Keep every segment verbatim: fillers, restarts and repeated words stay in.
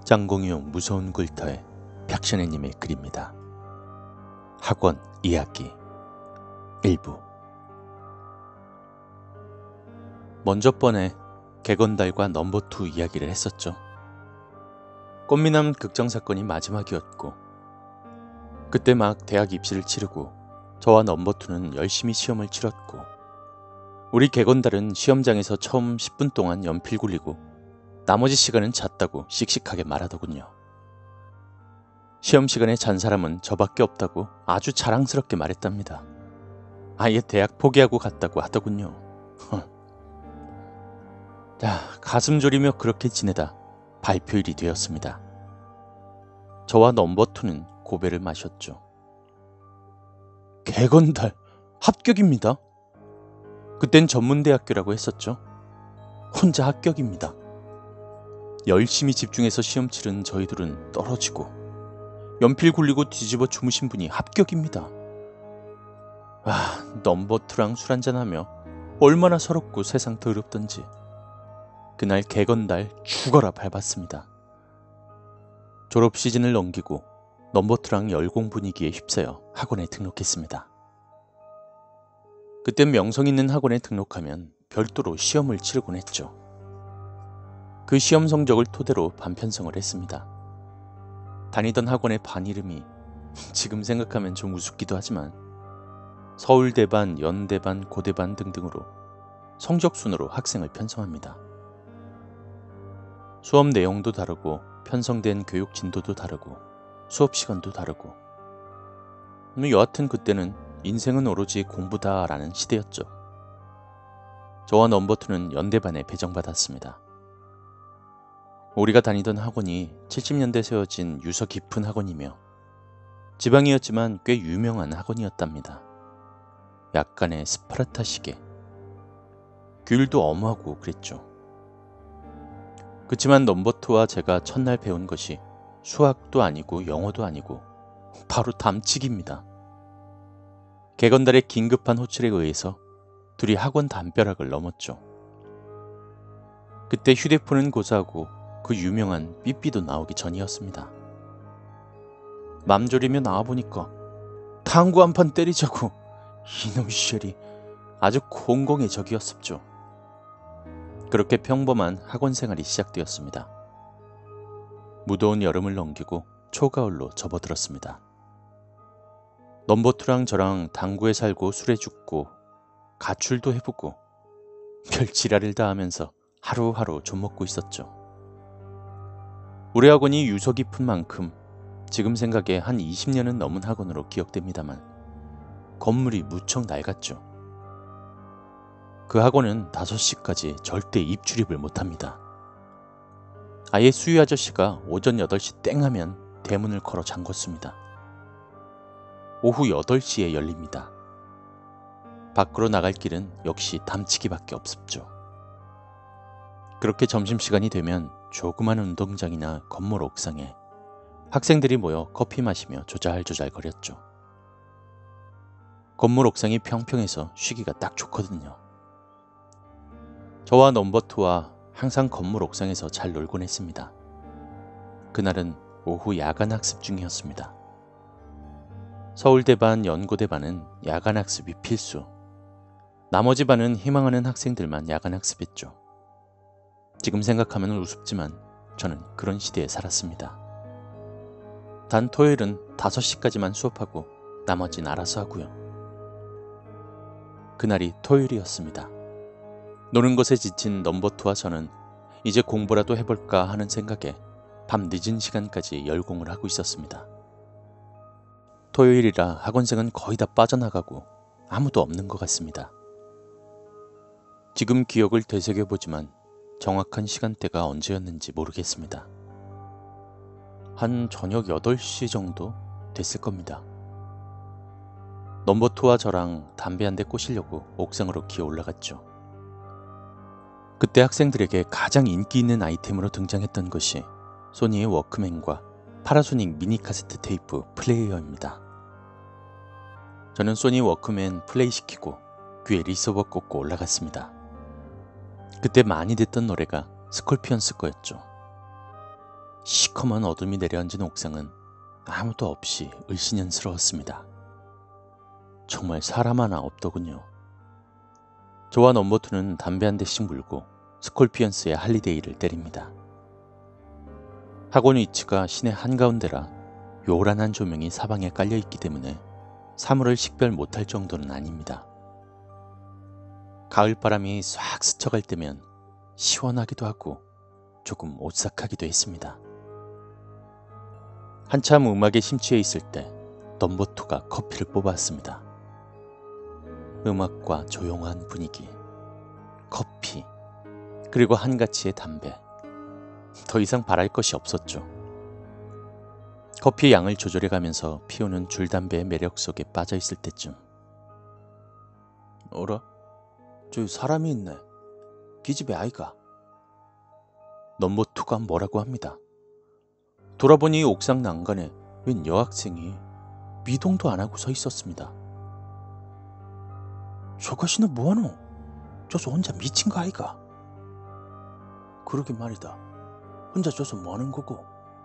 짱공이용 무서운 글터의 벽션혜님의 글입니다. 학원 이야기 일부. 먼저 번에 개건달과 넘버투 이야기를 했었죠. 꽃미남 극장 사건이 마지막이었고 그때 막 대학 입시를 치르고 저와 넘버투는 열심히 시험을 치렀고 우리 개건달은 시험장에서 처음 십 분 동안 연필 굴리고 나머지 시간은 잤다고 씩씩하게 말하더군요. 시험 시간에 잔 사람은 저밖에 없다고 아주 자랑스럽게 말했답니다. 아예 대학 포기하고 갔다고 하더군요. 자, 가슴 졸이며 그렇게 지내다 발표일이 되었습니다. 저와 넘버투는 고배를 마셨죠. 개건달 합격입니다. 그땐 전문대학교라고 했었죠. 혼자 합격입니다. 열심히 집중해서 시험 치른 저희들은 떨어지고 연필 굴리고 뒤집어 주무신 분이 합격입니다. 아, 넘버투랑 술 한잔하며 얼마나 서럽고 세상 더럽던지 그날 개건달 죽어라 밟았습니다. 졸업 시즌을 넘기고 넘버투랑 열공 분위기에 휩싸여 학원에 등록했습니다. 그땐 명성 있는 학원에 등록하면 별도로 시험을 치르곤 했죠. 그 시험 성적을 토대로 반 편성을 했습니다. 다니던 학원의 반 이름이 지금 생각하면 좀 우습기도 하지만 서울대반, 연대반, 고대반 등등으로 성적 순으로 학생을 편성합니다. 수업 내용도 다르고 편성된 교육 진도도 다르고 수업 시간도 다르고 여하튼 그때는 인생은 오로지 공부다라는 시대였죠. 저와 넘버투는 연대반에 배정받았습니다. 우리가 다니던 학원이 칠십 년대 세워진 유서 깊은 학원이며 지방이었지만 꽤 유명한 학원이었답니다. 약간의 스파르타식의 규율도 엄하고 그랬죠. 그치만 넘버투와 제가 첫날 배운 것이 수학도 아니고 영어도 아니고 바로 담치기입니다. 개건달의 긴급한 호출에 의해서 둘이 학원 담벼락을 넘었죠. 그때 휴대폰은 고사하고 그 유명한 삐삐도 나오기 전이었습니다. 맘 졸이며 나와보니까 탕구 한 판 때리자고 이놈 쉘이 아주 공공의 적이었었죠. 그렇게 평범한 학원 생활이 시작되었습니다. 무더운 여름을 넘기고 초가을로 접어들었습니다. 넘버투랑 저랑 당구에 살고 술에 죽고 가출도 해보고 별 지랄을 다 하면서 하루하루 좀 먹고 있었죠. 우리 학원이 유서 깊은 만큼 지금 생각에 한 이십 년은 넘은 학원으로 기억됩니다만 건물이 무척 낡았죠. 그 학원은 다섯 시까지 절대 입출입을 못합니다. 아예 수유 아저씨가 오전 여덟 시 땡 하면 대문을 걸어 잠궜습니다. 오후 여덟 시에 열립니다. 밖으로 나갈 길은 역시 담치기밖에 없었죠. 그렇게 점심시간이 되면 조그만 운동장이나 건물 옥상에 학생들이 모여 커피 마시며 조잘조잘 거렸죠. 건물 옥상이 평평해서 쉬기가 딱 좋거든요. 저와 넘버투와 항상 건물 옥상에서 잘 놀곤 했습니다. 그날은 오후 야간 학습 중이었습니다. 서울대 반, 연고대 반은 야간 학습이 필수. 나머지 반은 희망하는 학생들만 야간 학습했죠. 지금 생각하면 우습지만 저는 그런 시대에 살았습니다. 단 토요일은 다섯 시까지만 수업하고 나머지는 알아서 하고요. 그날이 토요일이었습니다. 노는 것에 지친 넘버투와 저는 이제 공부라도 해볼까 하는 생각에 밤 늦은 시간까지 열공을 하고 있었습니다. 토요일이라 학원생은 거의 다 빠져나가고 아무도 없는 것 같습니다. 지금 기억을 되새겨보지만 정확한 시간대가 언제였는지 모르겠습니다. 한 저녁 여덟 시 정도 됐을 겁니다. 넘버투와 저랑 담배 한 대 꼬시려고 옥상으로 기어 올라갔죠. 그때 학생들에게 가장 인기 있는 아이템으로 등장했던 것이 소니의 워크맨과 파라소닉 미니 카세트 테이프 플레이어입니다. 저는 소니 워크맨 플레이시키고 귀에 리서버 꽂고 올라갔습니다. 그때 많이 듣던 노래가 스콜피언스 거였죠. 시커먼 어둠이 내려앉은 옥상은 아무도 없이 을씨년스러웠습니다. 정말 사람 하나 없더군요. 저와 넘버투는 담배 한 대씩 물고 스콜피언스의 할리데이를 때립니다. 학원 위치가 시내 한가운데라 요란한 조명이 사방에 깔려있기 때문에 사물을 식별 못할 정도는 아닙니다. 가을바람이 싹 스쳐갈 때면 시원하기도 하고 조금 오싹하기도 했습니다. 한참 음악에 심취해 있을 때 넘버투가 커피를 뽑아왔습니다. 음악과 조용한 분위기, 커피, 그리고 한가치의 담배. 더 이상 바랄 것이 없었죠. 커피의 양을 조절해가면서 피우는 줄담배의 매력 속에 빠져있을 때쯤. 어라? 저기 사람이 있네. 기집애 아이가. 넘버투가 뭐라고 합니다. 돌아보니 옥상 난간에 웬 여학생이 미동도 안 하고 서 있었습니다. 저것이는 뭐하노? 저서 혼자 미친 거 아이가? 그러게 말이다. 혼자 저서 뭐하는 거고?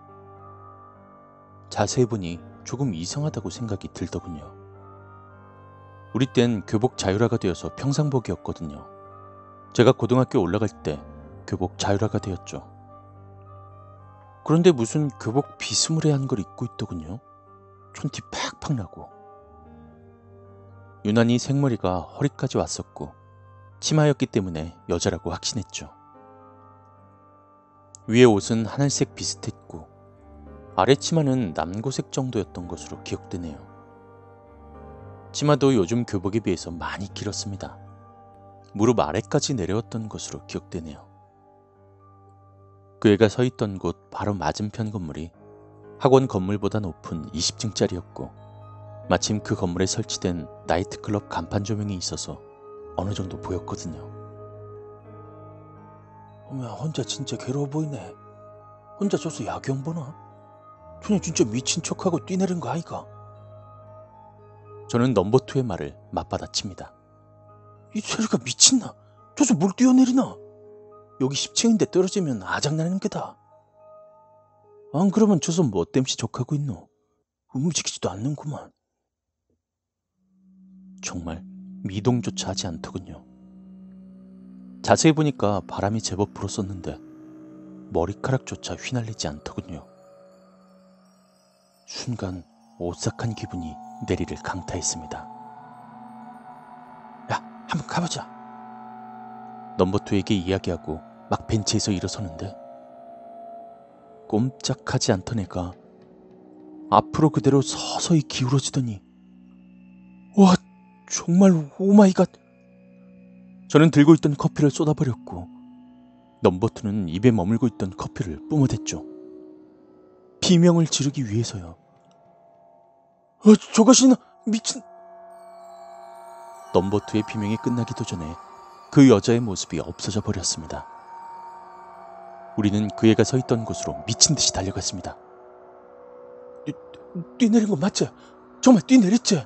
자세히 보니 조금 이상하다고 생각이 들더군요. 우리 땐 교복 자율화가 되어서 평상복이었거든요. 제가 고등학교 올라갈 때 교복 자율화가 되었죠. 그런데 무슨 교복 비스무리한 걸 입고 있더군요. 촌티 팍팍 나고. 유난히 생머리가 허리까지 왔었고 치마였기 때문에 여자라고 확신했죠. 위에 옷은 하늘색 비슷했고 아래 치마는 남고색 정도였던 것으로 기억되네요. 치마도 요즘 교복에 비해서 많이 길었습니다. 무릎 아래까지 내려왔던 것으로 기억되네요. 그 애가 서 있던 곳 바로 맞은편 건물이 학원 건물보다 높은 이십 층짜리였고 마침 그 건물에 설치된 나이트클럽 간판 조명이 있어서 어느 정도 보였거든요. 어머, 혼자 진짜 괴로워 보이네. 혼자 저서 야경 보나? 저냥 진짜 미친 척하고 뛰내린 거 아이가? 저는 넘버투의 말을 맞받아칩니다. 이 새끼가 미친나? 저서 물 뛰어내리나? 여기 십 층인데 떨어지면 아작나는 게다. 안 그러면 저서 뭐 땜시 족하고 있노? 움직이지도 않는구만. 정말 미동조차 하지 않더군요. 자세히 보니까 바람이 제법 불었었는데 머리카락조차 휘날리지 않더군요. 순간 오싹한 기분이 내리를 강타했습니다. 야, 한번 가보자. 넘버투에게 이야기하고 막 벤치에서 일어서는데 꼼짝하지 않던 애가 앞으로 그대로 서서히 기울어지더니 와, 정말 오마이갓. 저는 들고 있던 커피를 쏟아버렸고 넘버투는 입에 머물고 있던 커피를 뿜어댔죠. 비명을 지르기 위해서요. 어, 저것이 미친... 넘버투의 비명이 끝나기도 전에 그 여자의 모습이 없어져 버렸습니다. 우리는 그 애가 서 있던 곳으로 미친 듯이 달려갔습니다. 뛰, 뛰내린 거 맞지? 정말 뛰내렸지?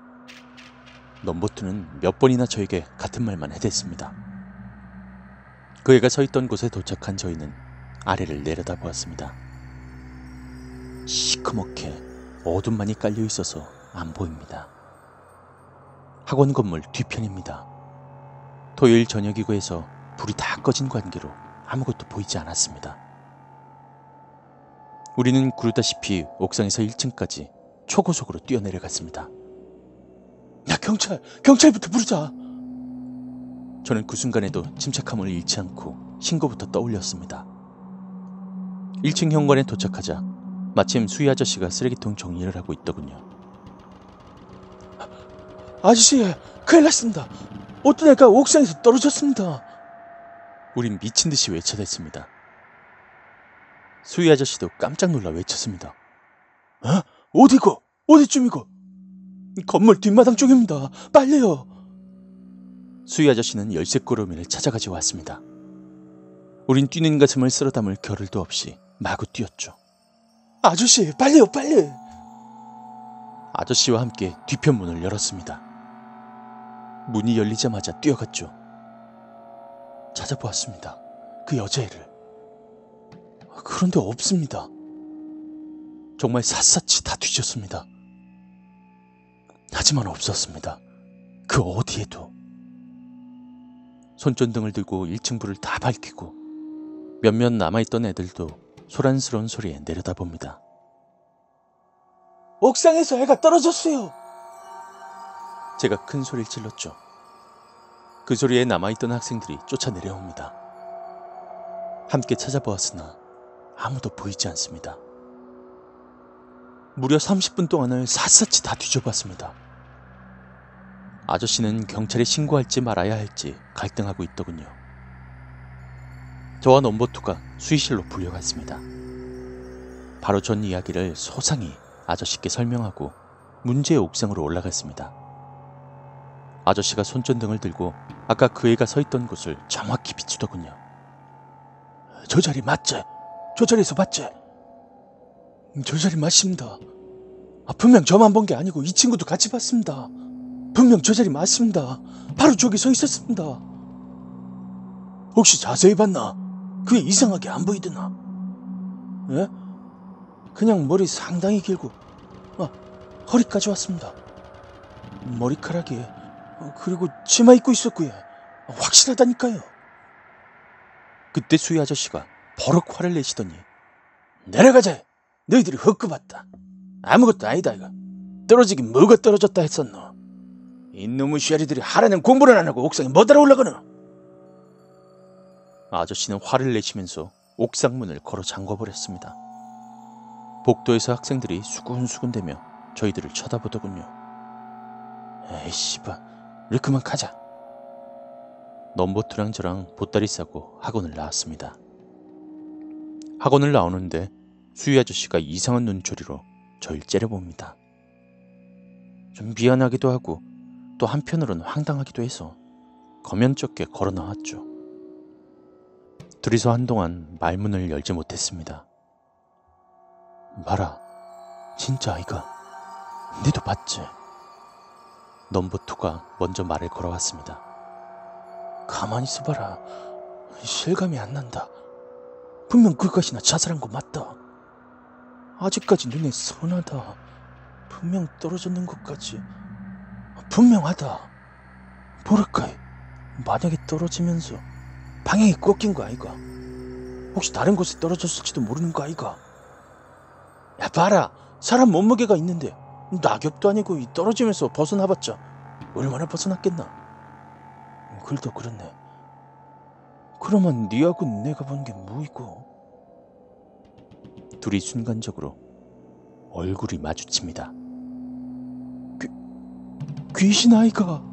넘버투는 몇 번이나 저에게 같은 말만 해댔습니다. 그 애가 서 있던 곳에 도착한 저희는 아래를 내려다보았습니다. 시커멓게 어둠만이 깔려 있어서 안 보입니다. 학원 건물 뒤편입니다. 토요일 저녁이고 해서 불이 다 꺼진 관계로 아무것도 보이지 않았습니다. 우리는 구르다시피 옥상에서 일 층까지 초고속으로 뛰어내려갔습니다. 야, 경찰! 경찰부터 부르자! 저는 그 순간에도 침착함을 잃지 않고 신고부터 떠올렸습니다. 일 층 현관에 도착하자 마침 수희 아저씨가 쓰레기통 정리를 하고 있더군요. 아저씨, 큰일 났습니다. 어떤 애가 옥상에서 떨어졌습니다. 우린 미친 듯이 외쳐댔습니다. 수희 아저씨도 깜짝 놀라 외쳤습니다. 어? 어디고? 어디쯤이고? 건물 뒷마당 쪽입니다. 빨리요. 수희 아저씨는 열쇠꼬르미를 찾아가지고 왔습니다. 우린 뛰는 가슴을 쓸어 담을 겨를도 없이 마구 뛰었죠. 아저씨, 빨리요, 빨리. 아저씨와 함께 뒤편 문을 열었습니다. 문이 열리자마자 뛰어갔죠. 찾아보았습니다. 그 여자애를. 그런데 없습니다. 정말 샅샅이 다 뒤졌습니다. 하지만 없었습니다. 그 어디에도. 손전등을 들고 일 층 불을 다 밝히고 몇몇 남아있던 애들도 소란스러운 소리에 내려다봅니다. 옥상에서 애가 떨어졌어요. 제가 큰 소리를 질렀죠. 그 소리에 남아있던 학생들이 쫓아 내려옵니다. 함께 찾아보았으나 아무도 보이지 않습니다. 무려 삼십 분 동안을 샅샅이 다 뒤져봤습니다. 아저씨는 경찰에 신고할지 말아야 할지 갈등하고 있더군요. 저와 넘버투가 수의실로 불려갔습니다. 바로 전 이야기를 소상히 아저씨께 설명하고 문제의 옥상으로 올라갔습니다. 아저씨가 손전등을 들고 아까 그 애가 서 있던 곳을 정확히 비추더군요. 저 자리 맞지? 저 자리에서 봤지? 저 자리 맞습니다. 아, 분명 저만 본 게 아니고 이 친구도 같이 봤습니다. 분명 저 자리 맞습니다. 바로 저기 서 있었습니다. 혹시 자세히 봤나? 그게 이상하게 안 보이드나? 예? 그냥 머리 상당히 길고 아, 허리까지 왔습니다. 머리카락이 어, 그리고 치마 입고 있었고요. 확실하다니까요. 그때 수희 아저씨가 버럭 화를 내시더니 내려가자. 너희들이 헛구봤다. 아무것도 아니다 이거. 떨어지긴 뭐가 떨어졌다 했었노. 이놈의 쉐리들이 하라는 공부를 안 하고 옥상에 뭐하러 올라가노. 아저씨는 화를 내시면서 옥상 문을 걸어 잠궈버렸습니다. 복도에서 학생들이 수군수군대며 저희들을 쳐다보더군요. 에이 씨발 우리 그만 가자. 넘버투랑 저랑 보따리 싸고 학원을 나왔습니다. 학원을 나오는데 수희 아저씨가 이상한 눈초리로 저를 째려봅니다. 좀 미안하기도 하고 또 한편으로는 황당하기도 해서 거면쩍게 걸어 나왔죠. 둘이서 한동안 말문을 열지 못했습니다. 봐라, 진짜 아이가. 니도 봤지? 넘버투가 먼저 말을 걸어왔습니다. 가만히 있어봐라. 실감이 안 난다. 분명 그것이나 자살한 거 맞다. 아직까지 눈에 선하다. 분명 떨어졌는 것까지 분명하다. 뭐랄까, 만약에 떨어지면서 방향이 꺾인 거 아이가? 혹시 다른 곳에 떨어졌을지도 모르는 거 아이가? 야 봐라, 사람 몸무게가 있는데 낙엽도 아니고 이 떨어지면서 벗어나봤자 얼마나 벗어났겠나? 글도 그렇네. 그러면 니하고 내가 본 게 뭐이고? 둘이 순간적으로 얼굴이 마주칩니다. 귀, 귀신 아이가?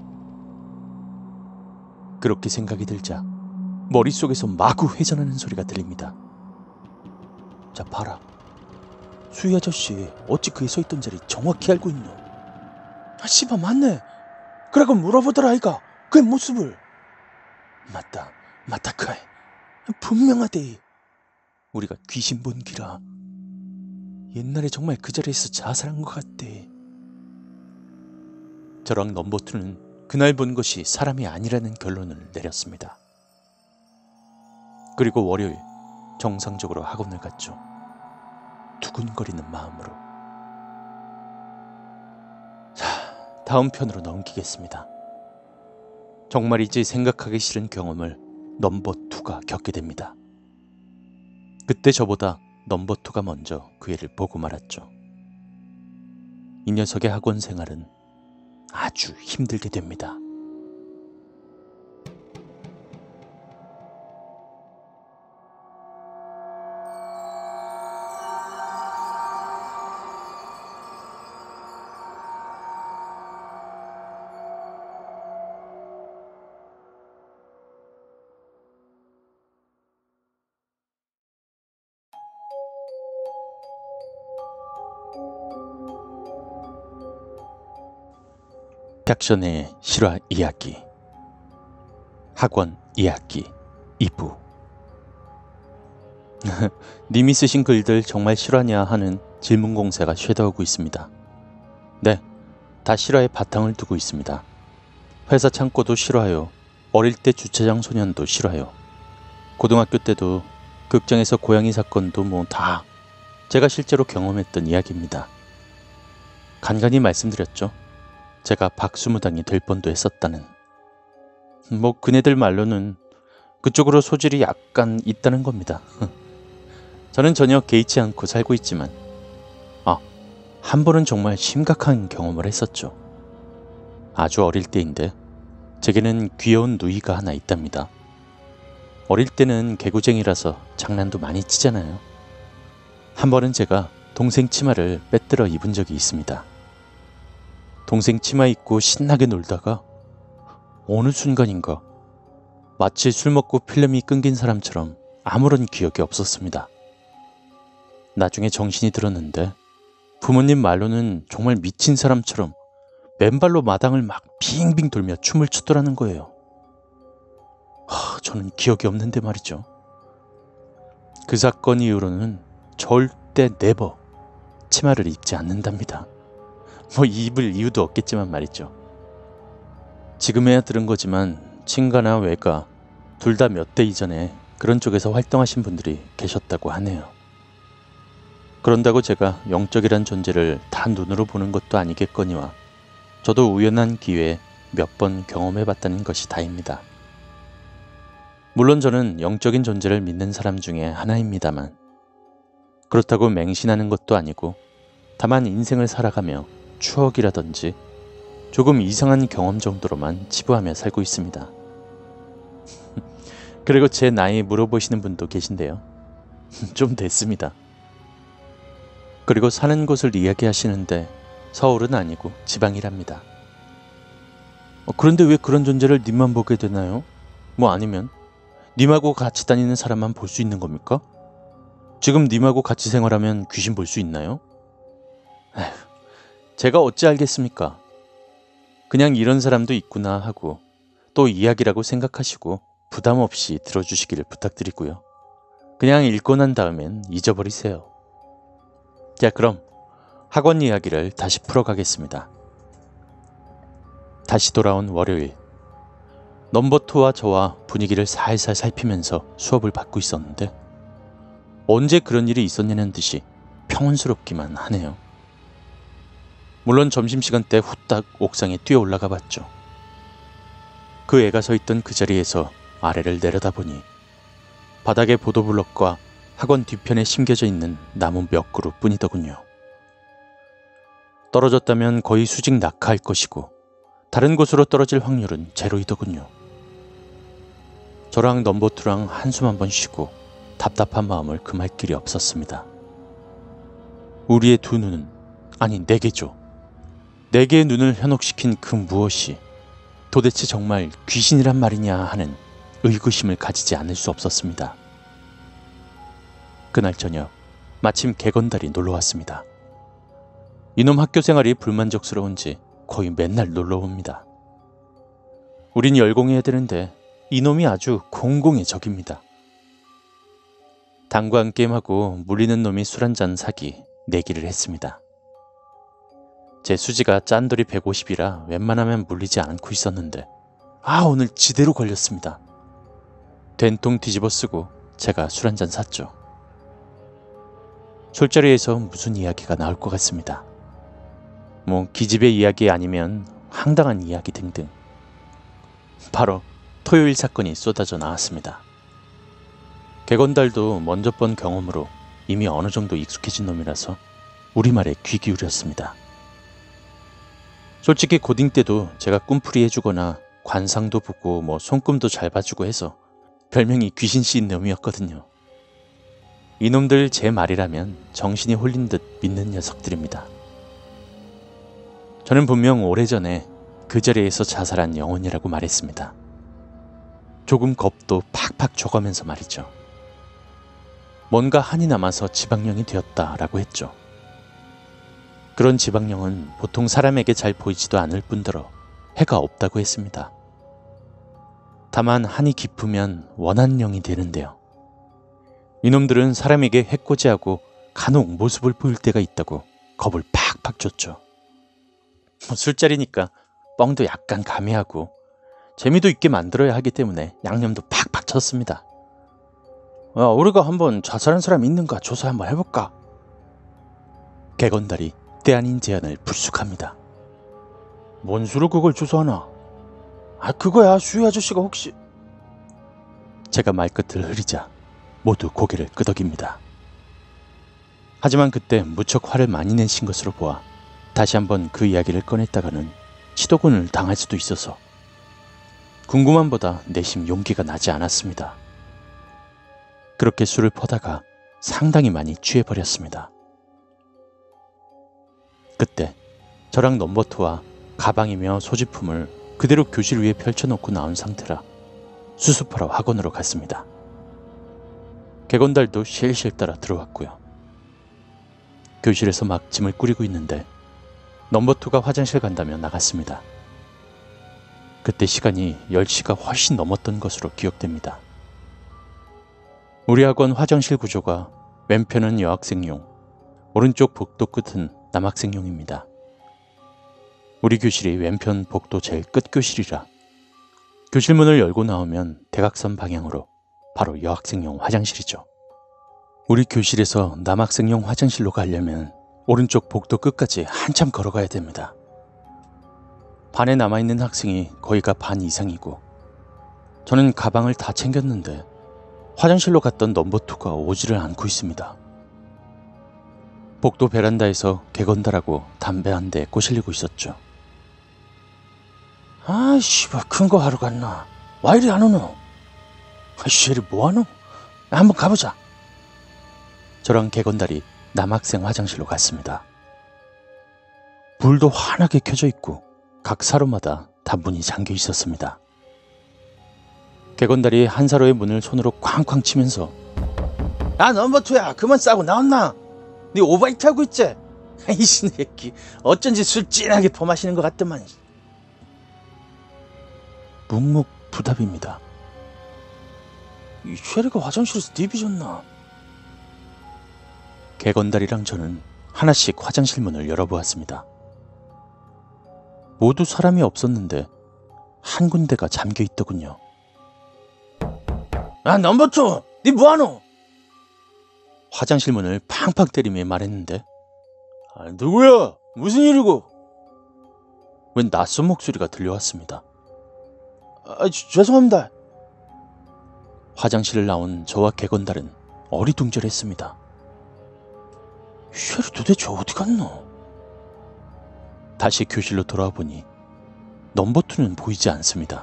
그렇게 생각이 들자 머릿속에서 마구 회전하는 소리가 들립니다. 자 봐라, 수희 아저씨 어찌 그에 서있던 자리 정확히 알고 있노? 아 씨발 맞네. 그러고 물어보더라 아이가 그의 모습을. 맞다 맞다 카이. 분명하대. 우리가 귀신 본 기라. 옛날에 정말 그 자리에서 자살한 것 같대. 저랑 넘버투는 그날 본 것이 사람이 아니라는 결론을 내렸습니다. 그리고 월요일 정상적으로 학원을 갔죠. 두근거리는 마음으로. 자, 다음 편으로 넘기겠습니다. 정말이지 생각하기 싫은 경험을 넘버투가 겪게 됩니다. 그때 저보다 넘버투가 먼저 그 애를 보고 말았죠. 이 녀석의 학원 생활은 아주 힘들게 됩니다. 닥션의 실화 이야기 학원 이야기 이 부. 님이 쓰신 글들 정말 실화냐 하는 질문 공세가 쇄도하고 있습니다. 네, 다 실화의 바탕을 두고 있습니다. 회사 창고도 실화요, 어릴 때 주차장 소년도 실화요, 고등학교 때도 극장에서 고양이 사건도 뭐 다 제가 실제로 경험했던 이야기입니다. 간간히 말씀드렸죠. 제가 박수무당이 될 뻔도 했었다는. 뭐 그네들 말로는 그쪽으로 소질이 약간 있다는 겁니다. 저는 전혀 개의치 않고 살고 있지만 아, 한 번은 정말 심각한 경험을 했었죠. 아주 어릴 때인데 제게는 귀여운 누이가 하나 있답니다. 어릴 때는 개구쟁이라서 장난도 많이 치잖아요. 한 번은 제가 동생 치마를 빼들어 입은 적이 있습니다. 동생 치마 입고 신나게 놀다가 어느 순간인가 마치 술 먹고 필름이 끊긴 사람처럼 아무런 기억이 없었습니다. 나중에 정신이 들었는데 부모님 말로는 정말 미친 사람처럼 맨발로 마당을 막 빙빙 돌며 춤을 추더라는 거예요. 하, 저는 기억이 없는데 말이죠. 그 사건 이후로는 절대 네버 치마를 입지 않는답니다. 뭐 입을 이유도 없겠지만 말이죠. 지금에야 들은 거지만 친가나 외가 둘 다 몇 대 이전에 그런 쪽에서 활동하신 분들이 계셨다고 하네요. 그런다고 제가 영적이란 존재를 다 눈으로 보는 것도 아니겠거니와 저도 우연한 기회에 몇 번 경험해봤다는 것이 다입니다. 물론 저는 영적인 존재를 믿는 사람 중에 하나입니다만 그렇다고 맹신하는 것도 아니고 다만 인생을 살아가며 추억이라든지 조금 이상한 경험 정도로만 치부하며 살고 있습니다. 그리고 제 나이 물어보시는 분도 계신데요. 좀 됐습니다. 그리고 사는 곳을 이야기하시는데 서울은 아니고 지방이랍니다. 어, 그런데 왜 그런 존재를 님만 보게 되나요? 뭐 아니면 님하고 같이 다니는 사람만 볼 수 있는 겁니까? 지금 님하고 같이 생활하면 귀신 볼 수 있나요? 에휴, 제가 어찌 알겠습니까? 그냥 이런 사람도 있구나 하고 또 이야기라고 생각하시고 부담 없이 들어주시기를 부탁드리고요. 그냥 읽고 난 다음엔 잊어버리세요. 자, 그럼 학원 이야기를 다시 풀어가겠습니다. 다시 돌아온 월요일. 넘버투와 저와 분위기를 살살 살피면서 수업을 받고 있었는데 언제 그런 일이 있었냐는 듯이 평온스럽기만 하네요. 물론 점심시간 때 후딱 옥상에 뛰어 올라가 봤죠. 그 애가 서 있던 그 자리에서 아래를 내려다보니 바닥에 보도블럭과 학원 뒤편에 심겨져 있는 나무 몇 그루 뿐이더군요. 떨어졌다면 거의 수직 낙하할 것이고 다른 곳으로 떨어질 확률은 제로이더군요. 저랑 넘버투랑 한숨 한번 쉬고 답답한 마음을 금할 길이 없었습니다. 우리의 두 눈은, 아니 네 개죠. 네 개의 눈을 현혹시킨 그 무엇이 도대체 정말 귀신이란 말이냐 하는 의구심을 가지지 않을 수 없었습니다. 그날 저녁 마침 개건달이 놀러왔습니다. 이놈 학교 생활이 불만족스러운지 거의 맨날 놀러옵니다. 우린 열공해야 되는데 이놈이 아주 공공의 적입니다. 당구한 게임하고 물리는 놈이 술 한잔 사기 내기를 했습니다. 제 수지가 짠돌이 백오십이라 웬만하면 물리지 않고 있었는데 아, 오늘 지대로 걸렸습니다. 된통 뒤집어 쓰고 제가 술 한잔 샀죠. 술자리에서 무슨 이야기가 나올 것 같습니다. 뭐 기집애 이야기 아니면 황당한 이야기 등등. 바로 토요일 사건이 쏟아져 나왔습니다. 개건달도 먼저 본 경험으로 이미 어느 정도 익숙해진 놈이라서 우리말에 귀 기울였습니다. 솔직히 고딩 때도 제가 꿈풀이 해주거나 관상도 보고 뭐 손금도 잘 봐주고 해서 별명이 귀신 씌인 놈이었거든요. 이놈들 제 말이라면 정신이 홀린 듯 믿는 녀석들입니다. 저는 분명 오래전에 그 자리에서 자살한 영혼이라고 말했습니다. 조금 겁도 팍팍 줘가면서 말이죠. 뭔가 한이 남아서 지방령이 되었다라고 했죠. 그런 지방령은 보통 사람에게 잘 보이지도 않을 뿐더러 해가 없다고 했습니다. 다만 한이 깊으면 원한 영이 되는데요. 이놈들은 사람에게 해코지하고 간혹 모습을 보일 때가 있다고 겁을 팍팍 줬죠. 뭐 술자리니까 뻥도 약간 가미하고 재미도 있게 만들어야 하기 때문에 양념도 팍팍 쳤습니다. 야, 우리가 한번 자살한 사람 있는가 조사 한번 해볼까? 개건달이 때 아닌 제안을 불쑥합니다. 뭔 수로 그걸 조사하나? 아, 그거야 수희 아저씨가 혹시... 제가 말끝을 흐리자 모두 고개를 끄덕입니다. 하지만 그때 무척 화를 많이 내신 것으로 보아 다시 한번 그 이야기를 꺼냈다가는 치도군을 당할 수도 있어서 궁금함보다 내심 용기가 나지 않았습니다. 그렇게 술을 퍼다가 상당히 많이 취해버렸습니다. 그때 저랑 넘버투와 가방이며 소지품을 그대로 교실 위에 펼쳐놓고 나온 상태라 수습하러 학원으로 갔습니다. 개건달도 실실 따라 들어왔고요. 교실에서 막 짐을 꾸리고 있는데 넘버투가 화장실 간다며 나갔습니다. 그때 시간이 열 시가 훨씬 넘었던 것으로 기억됩니다. 우리 학원 화장실 구조가 왼편은 여학생용, 오른쪽 복도 끝은 남학생용입니다. 우리 교실이 왼편 복도 제일 끝 교실이라 교실 문을 열고 나오면 대각선 방향으로 바로 여학생용 화장실이죠. 우리 교실에서 남학생용 화장실로 가려면 오른쪽 복도 끝까지 한참 걸어가야 됩니다. 반에 남아있는 학생이 거의가 반 이상이고 저는 가방을 다 챙겼는데 화장실로 갔던 넘버투가 오지를 않고 있습니다. 복도 베란다에서 개건달하고 담배 한 대 꼬실리고 있었죠. 아, 씨발, 큰 거 하러 갔나? 와 이리 안 오노? 아이씨, 이리 뭐하노? 한번 가보자. 저랑 개건달이 남학생 화장실로 갔습니다. 불도 환하게 켜져 있고 각 사로마다 다 문이 잠겨 있었습니다. 개건달이 한 사로의 문을 손으로 쾅쾅 치면서 아, 넘버투야, 그만 싸고 나왔나? 네 오바이트 하고 있지? 이 새끼 어쩐지 술 진하게 퍼마시는 것 같더만. 묵묵부답입니다. 이 쉐리가 화장실에서 디비졌나? 개건달이랑 저는 하나씩 화장실 문을 열어보았습니다. 모두 사람이 없었는데 한 군데가 잠겨 있더군요. 아, 넘버투, 니 뭐하노? 화장실 문을 팡팡 때리며 말했는데 아, 누구야? 무슨 일이고? 웬 낯선 목소리가 들려왔습니다. 아, 주, 죄송합니다. 화장실을 나온 저와 개건달은 어리둥절했습니다. 쉐리 도대체 어디 갔노? 다시 교실로 돌아와 보니 넘버투는 보이지 않습니다.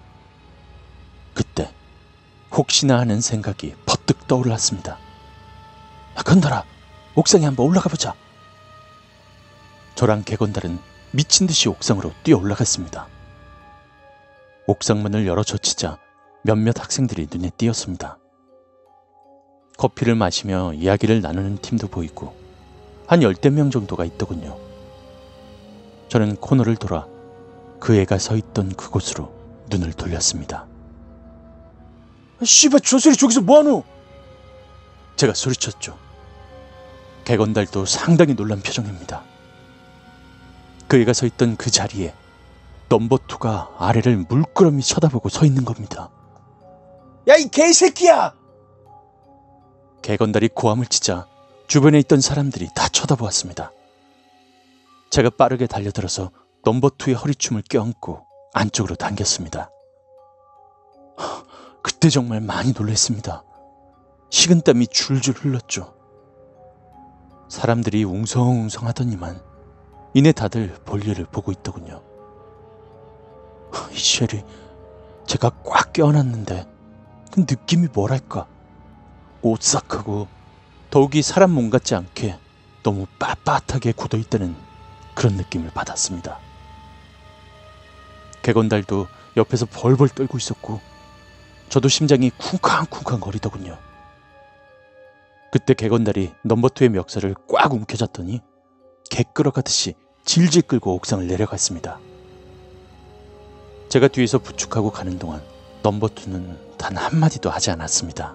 그때 혹시나 하는 생각이 버뜩 떠올랐습니다. 야, 건달아, 옥상에 한번 올라가 보자. 저랑 개건달은 미친 듯이 옥상으로 뛰어 올라갔습니다. 옥상문을 열어 젖히자 몇몇 학생들이 눈에 띄었습니다. 커피를 마시며 이야기를 나누는 팀도 보이고 한 열댓 명 정도가 있더군요. 저는 코너를 돌아 그 애가 서 있던 그곳으로 눈을 돌렸습니다. 씨발, 저 소리 저기서 뭐하노? 제가 소리쳤죠. 개건달도 상당히 놀란 표정입니다. 그 애가 서 있던 그 자리에 넘버투가 아래를 물끄러미 쳐다보고 서 있는 겁니다. 야, 이 개새끼야! 개건달이 고함을 치자 주변에 있던 사람들이 다 쳐다보았습니다. 제가 빠르게 달려들어서 넘버투의 허리춤을 껴안고 안쪽으로 당겼습니다. 그때 정말 많이 놀랐습니다. 식은땀이 줄줄 흘렀죠. 사람들이 웅성웅성하더니만 이내 다들 볼일을 보고 있더군요. 이 쉐리, 제가 꽉 껴안았는데 그 느낌이 뭐랄까, 오싹하고 더욱이 사람 몸 같지 않게 너무 빳빳하게 굳어있다는 그런 느낌을 받았습니다. 개건달도 옆에서 벌벌 떨고 있었고 저도 심장이 쿵쾅쿵쾅 거리더군요. 그때 개건달이 넘버투의 멱살을 꽉 움켜잡더니 개 끌어가듯이 질질 끌고 옥상을 내려갔습니다. 제가 뒤에서 부축하고 가는 동안 넘버투는 단 한마디도 하지 않았습니다.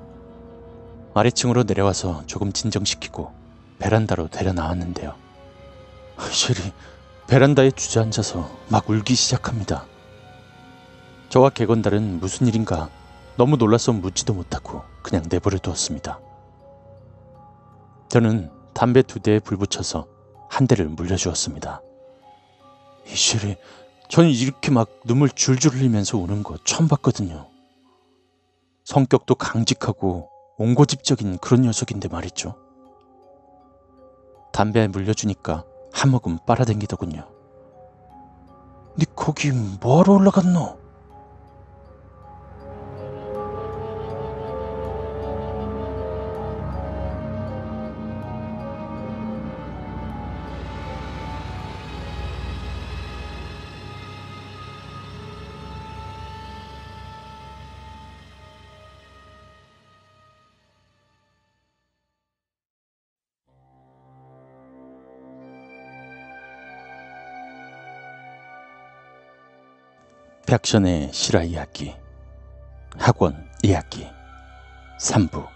아래층으로 내려와서 조금 진정시키고 베란다로 데려 나왔는데요. 쉐리, 베란다에 주저앉아서 막 울기 시작합니다. 저와 개건달은 무슨 일인가 너무 놀라서 묻지도 못하고 그냥 내버려 두었습니다. 저는 담배 두 대에 불 붙여서 한 대를 물려주었습니다. 이실이, 저는 이렇게 막 눈물 줄줄 흘리면서 우는 거 처음 봤거든요. 성격도 강직하고 옹고집적인 그런 녀석인데 말이죠. 담배에 물려주니까 한 모금 빨아당기더군요. 니 거기 뭐하러 올라갔노? 백션의 실화 이야기, 학원 이야기 삼 부.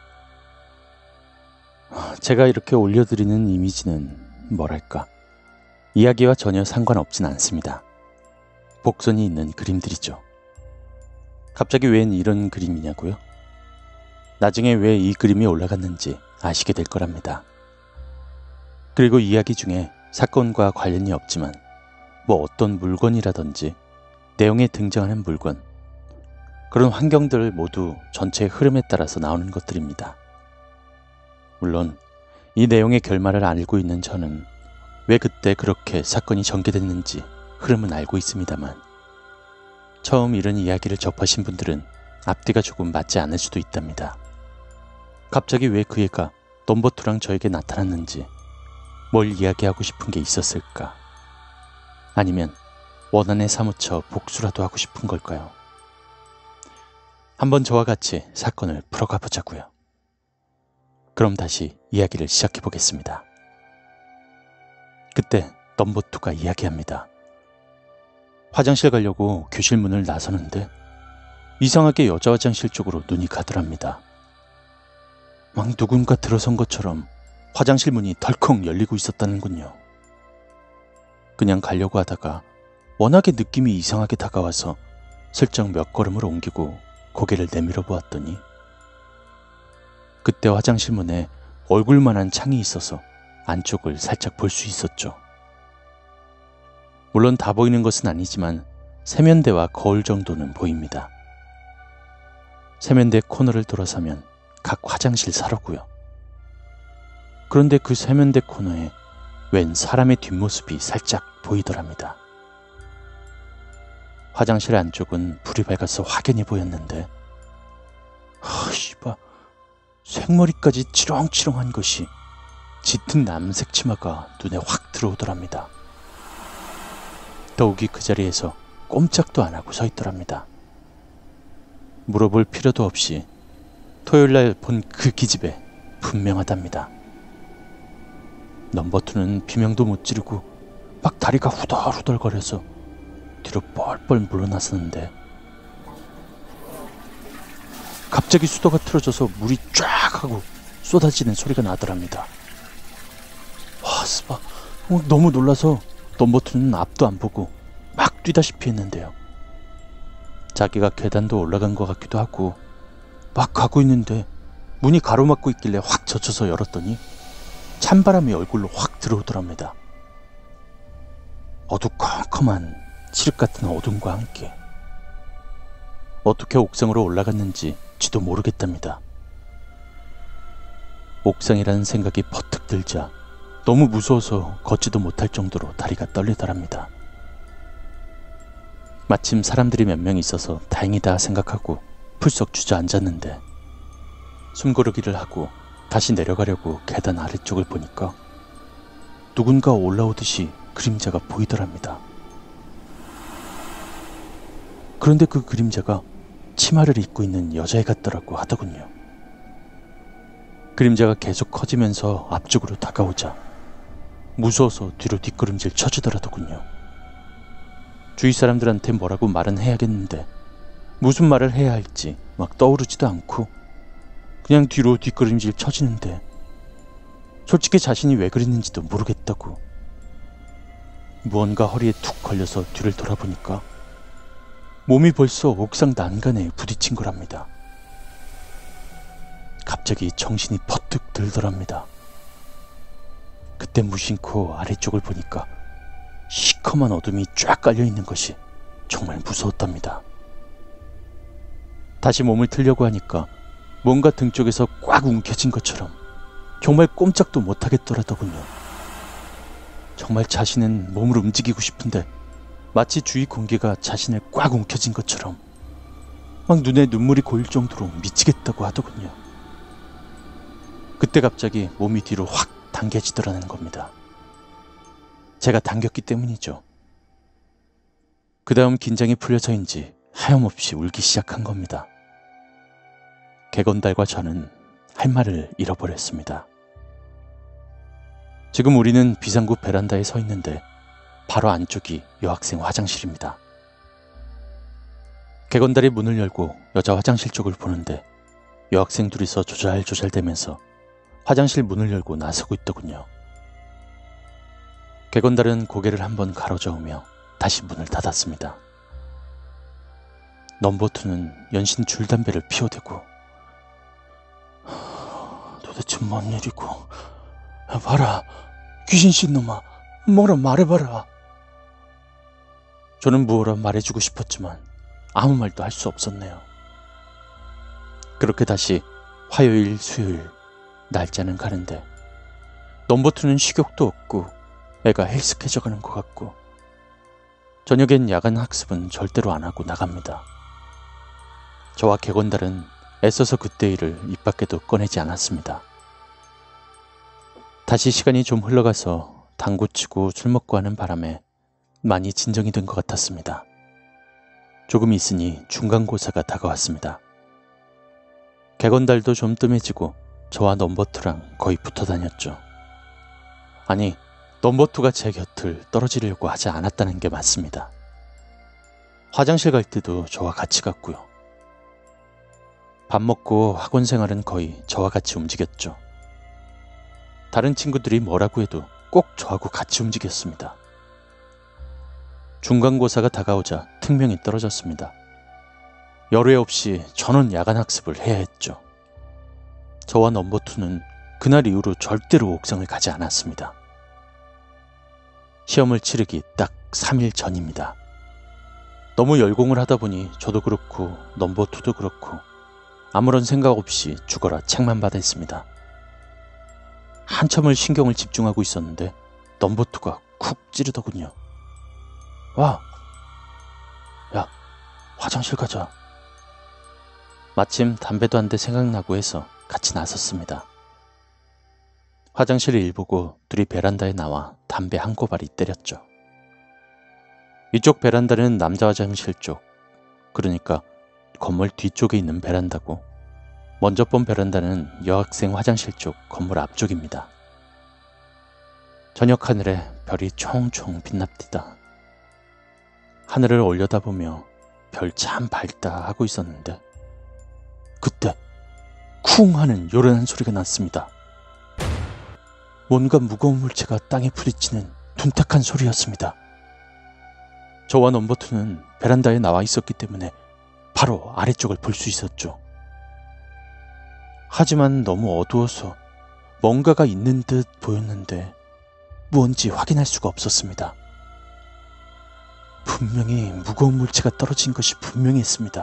제가 이렇게 올려드리는 이미지는 뭐랄까, 이야기와 전혀 상관없진 않습니다. 복선이 있는 그림들이죠. 갑자기 웬 이런 그림이냐고요? 나중에 왜 이 그림이 올라갔는지 아시게 될 거랍니다. 그리고 이야기 중에 사건과 관련이 없지만 뭐 어떤 물건이라든지 내용에 등장하는 물건, 그런 환경들 모두 전체의 흐름에 따라서 나오는 것들입니다. 물론 이 내용의 결말을 알고 있는 저는 왜 그때 그렇게 사건이 전개됐는지 흐름은 알고 있습니다만, 처음 이런 이야기를 접하신 분들은 앞뒤가 조금 맞지 않을 수도 있답니다. 갑자기 왜 그 애가 넘버투랑 저에게 나타났는지, 뭘 이야기하고 싶은 게 있었을까? 아니면 원한에 사무쳐 복수라도 하고 싶은 걸까요? 한번 저와 같이 사건을 풀어가 보자고요. 그럼 다시 이야기를 시작해 보겠습니다. 그때 넘버투가 이야기합니다. 화장실 가려고 교실 문을 나서는데 이상하게 여자 화장실 쪽으로 눈이 가더랍니다. 막 누군가 들어선 것처럼 화장실 문이 덜컥 열리고 있었다는군요. 그냥 가려고 하다가 워낙에 느낌이 이상하게 다가와서 슬쩍 몇 걸음을 옮기고 고개를 내밀어 보았더니, 그때 화장실 문에 얼굴만한 창이 있어서 안쪽을 살짝 볼 수 있었죠. 물론 다 보이는 것은 아니지만 세면대와 거울 정도는 보입니다. 세면대 코너를 돌아서면 각 화장실 사로고요. 그런데 그 세면대 코너에 웬 사람의 뒷모습이 살짝 보이더랍니다. 화장실 안쪽은 불이 밝아서 확연히 보였는데, 하, 씨발, 생머리까지 치렁치렁한 것이 짙은 남색 치마가 눈에 확 들어오더랍니다. 더욱이 그 자리에서 꼼짝도 안 하고 서 있더랍니다. 물어볼 필요도 없이 토요일날 본 그 기집애 분명하답니다. 넘버투는 비명도 못 지르고 막 다리가 후덜후덜거려서 뒤로 뻘뻘 물러나서는데, 갑자기 수도가 틀어져서 물이 쫙 하고 쏟아지는 소리가 나더랍니다. 와, 스파, 어, 너무 놀라서 넘버투는 앞도 안 보고 막 뛰다시피 했는데요. 자기가 계단도 올라간 것 같기도 하고 막 가고 있는데 문이 가로막고 있길래 확 젖혀서 열었더니 찬바람이 얼굴로 확 들어오더랍니다. 어두컴컴한 칠흑 같은 어둠과 함께. 어떻게 옥상으로 올라갔는지 지도 모르겠답니다. 옥상이라는 생각이 버뜩 들자 너무 무서워서 걷지도 못할 정도로 다리가 떨리더랍니다. 마침 사람들이 몇 명 있어서 다행이다 생각하고 풀썩 주저앉았는데, 숨고르기를 하고 다시 내려가려고 계단 아래쪽을 보니까 누군가 올라오듯이 그림자가 보이더랍니다. 그런데 그 그림자가 치마를 입고 있는 여자애 같더라고 하더군요. 그림자가 계속 커지면서 앞쪽으로 다가오자 무서워서 뒤로 뒷걸음질 쳐주더라더군요. 주위 사람들한테 뭐라고 말은 해야겠는데 무슨 말을 해야 할지 막 떠오르지도 않고 그냥 뒤로 뒷걸음질 쳐지는데, 솔직히 자신이 왜 그랬는지도 모르겠다고. 무언가 허리에 툭 걸려서 뒤를 돌아보니까 몸이 벌써 옥상 난간에 부딪힌 거랍니다. 갑자기 정신이 퍼뜩 들더랍니다. 그때 무심코 아래쪽을 보니까 시커먼 어둠이 쫙 깔려있는 것이 정말 무서웠답니다. 다시 몸을 틀려고 하니까 뭔가 등 쪽에서 꽉 움켜쥔 것처럼 정말 꼼짝도 못하겠더라더군요. 정말 자신은 몸을 움직이고 싶은데 마치 주위 공기가 자신을 꽉 움켜쥔 것처럼 막 눈에 눈물이 고일 정도로 미치겠다고 하더군요. 그때 갑자기 몸이 뒤로 확 당겨지더라는 겁니다. 제가 당겼기 때문이죠. 그 다음 긴장이 풀려서인지 하염없이 울기 시작한 겁니다. 개건달과 저는 할 말을 잃어버렸습니다. 지금 우리는 비상구 베란다에 서 있는데 바로 안쪽이 여학생 화장실입니다. 개건달이 문을 열고 여자 화장실 쪽을 보는데 여학생 둘이서 조잘조잘대면서 화장실 문을 열고 나서고 있더군요. 개건달은 고개를 한번 가로저으며 다시 문을 닫았습니다. 넘버투는 연신 줄담배를 피워대고 도대체 뭔 일이고, 봐라, 귀신씨 놈아, 뭐라 말해봐라. 저는 무어라 말해주고 싶었지만 아무 말도 할 수 없었네요. 그렇게 다시 화요일, 수요일 날짜는 가는데 넘버투는 식욕도 없고 애가 헬스케져가는 것 같고 저녁엔 야간 학습은 절대로 안 하고 나갑니다. 저와 개건달은 애써서 그때 일을 입 밖에도 꺼내지 않았습니다. 다시 시간이 좀 흘러가서 당구 치고 술 먹고 하는 바람에 많이 진정이 된 것 같았습니다. 조금 있으니 중간고사가 다가왔습니다. 개건달도 좀 뜸해지고 저와 넘버투랑 거의 붙어 다녔죠. 아니, 넘버투가 제 곁을 떨어지려고 하지 않았다는 게 맞습니다. 화장실 갈 때도 저와 같이 갔고요. 밥 먹고 학원 생활은 거의 저와 같이 움직였죠. 다른 친구들이 뭐라고 해도 꼭 저하고 같이 움직였습니다. 중간고사가 다가오자 특명이 떨어졌습니다. 열애 없이 전원 야간 학습을 해야 했죠. 저와 넘버투는 그날 이후로 절대로 옥상을 가지 않았습니다. 시험을 치르기 딱 삼 일 전입니다. 너무 열공을 하다 보니 저도 그렇고 넘버투도 그렇고 아무런 생각 없이 죽어라 책만 받아 했습니다. 한참을 신경을 집중하고 있었는데 넘버투가 쿡 찌르더군요. 와, 야, 화장실 가자. 마침 담배도 한 대 생각나고 해서 같이 나섰습니다. 화장실을 일 보고 둘이 베란다에 나와 담배 한 꼬발이 때렸죠. 이쪽 베란다는 남자 화장실 쪽, 그러니까 건물 뒤쪽에 있는 베란다고, 먼저 본 베란다는 여학생 화장실 쪽 건물 앞쪽입니다. 저녁 하늘에 별이 총총 빛납디다. 하늘을 올려다보며 별 참 밝다 하고 있었는데 그때 쿵 하는 요란한 소리가 났습니다. 뭔가 무거운 물체가 땅에 부딪히는 둔탁한 소리였습니다. 저와 넘버투는 베란다에 나와 있었기 때문에 바로 아래쪽을 볼 수 있었죠. 하지만 너무 어두워서 뭔가가 있는 듯 보였는데 뭔지 확인할 수가 없었습니다. 분명히 무거운 물체가 떨어진 것이 분명했습니다.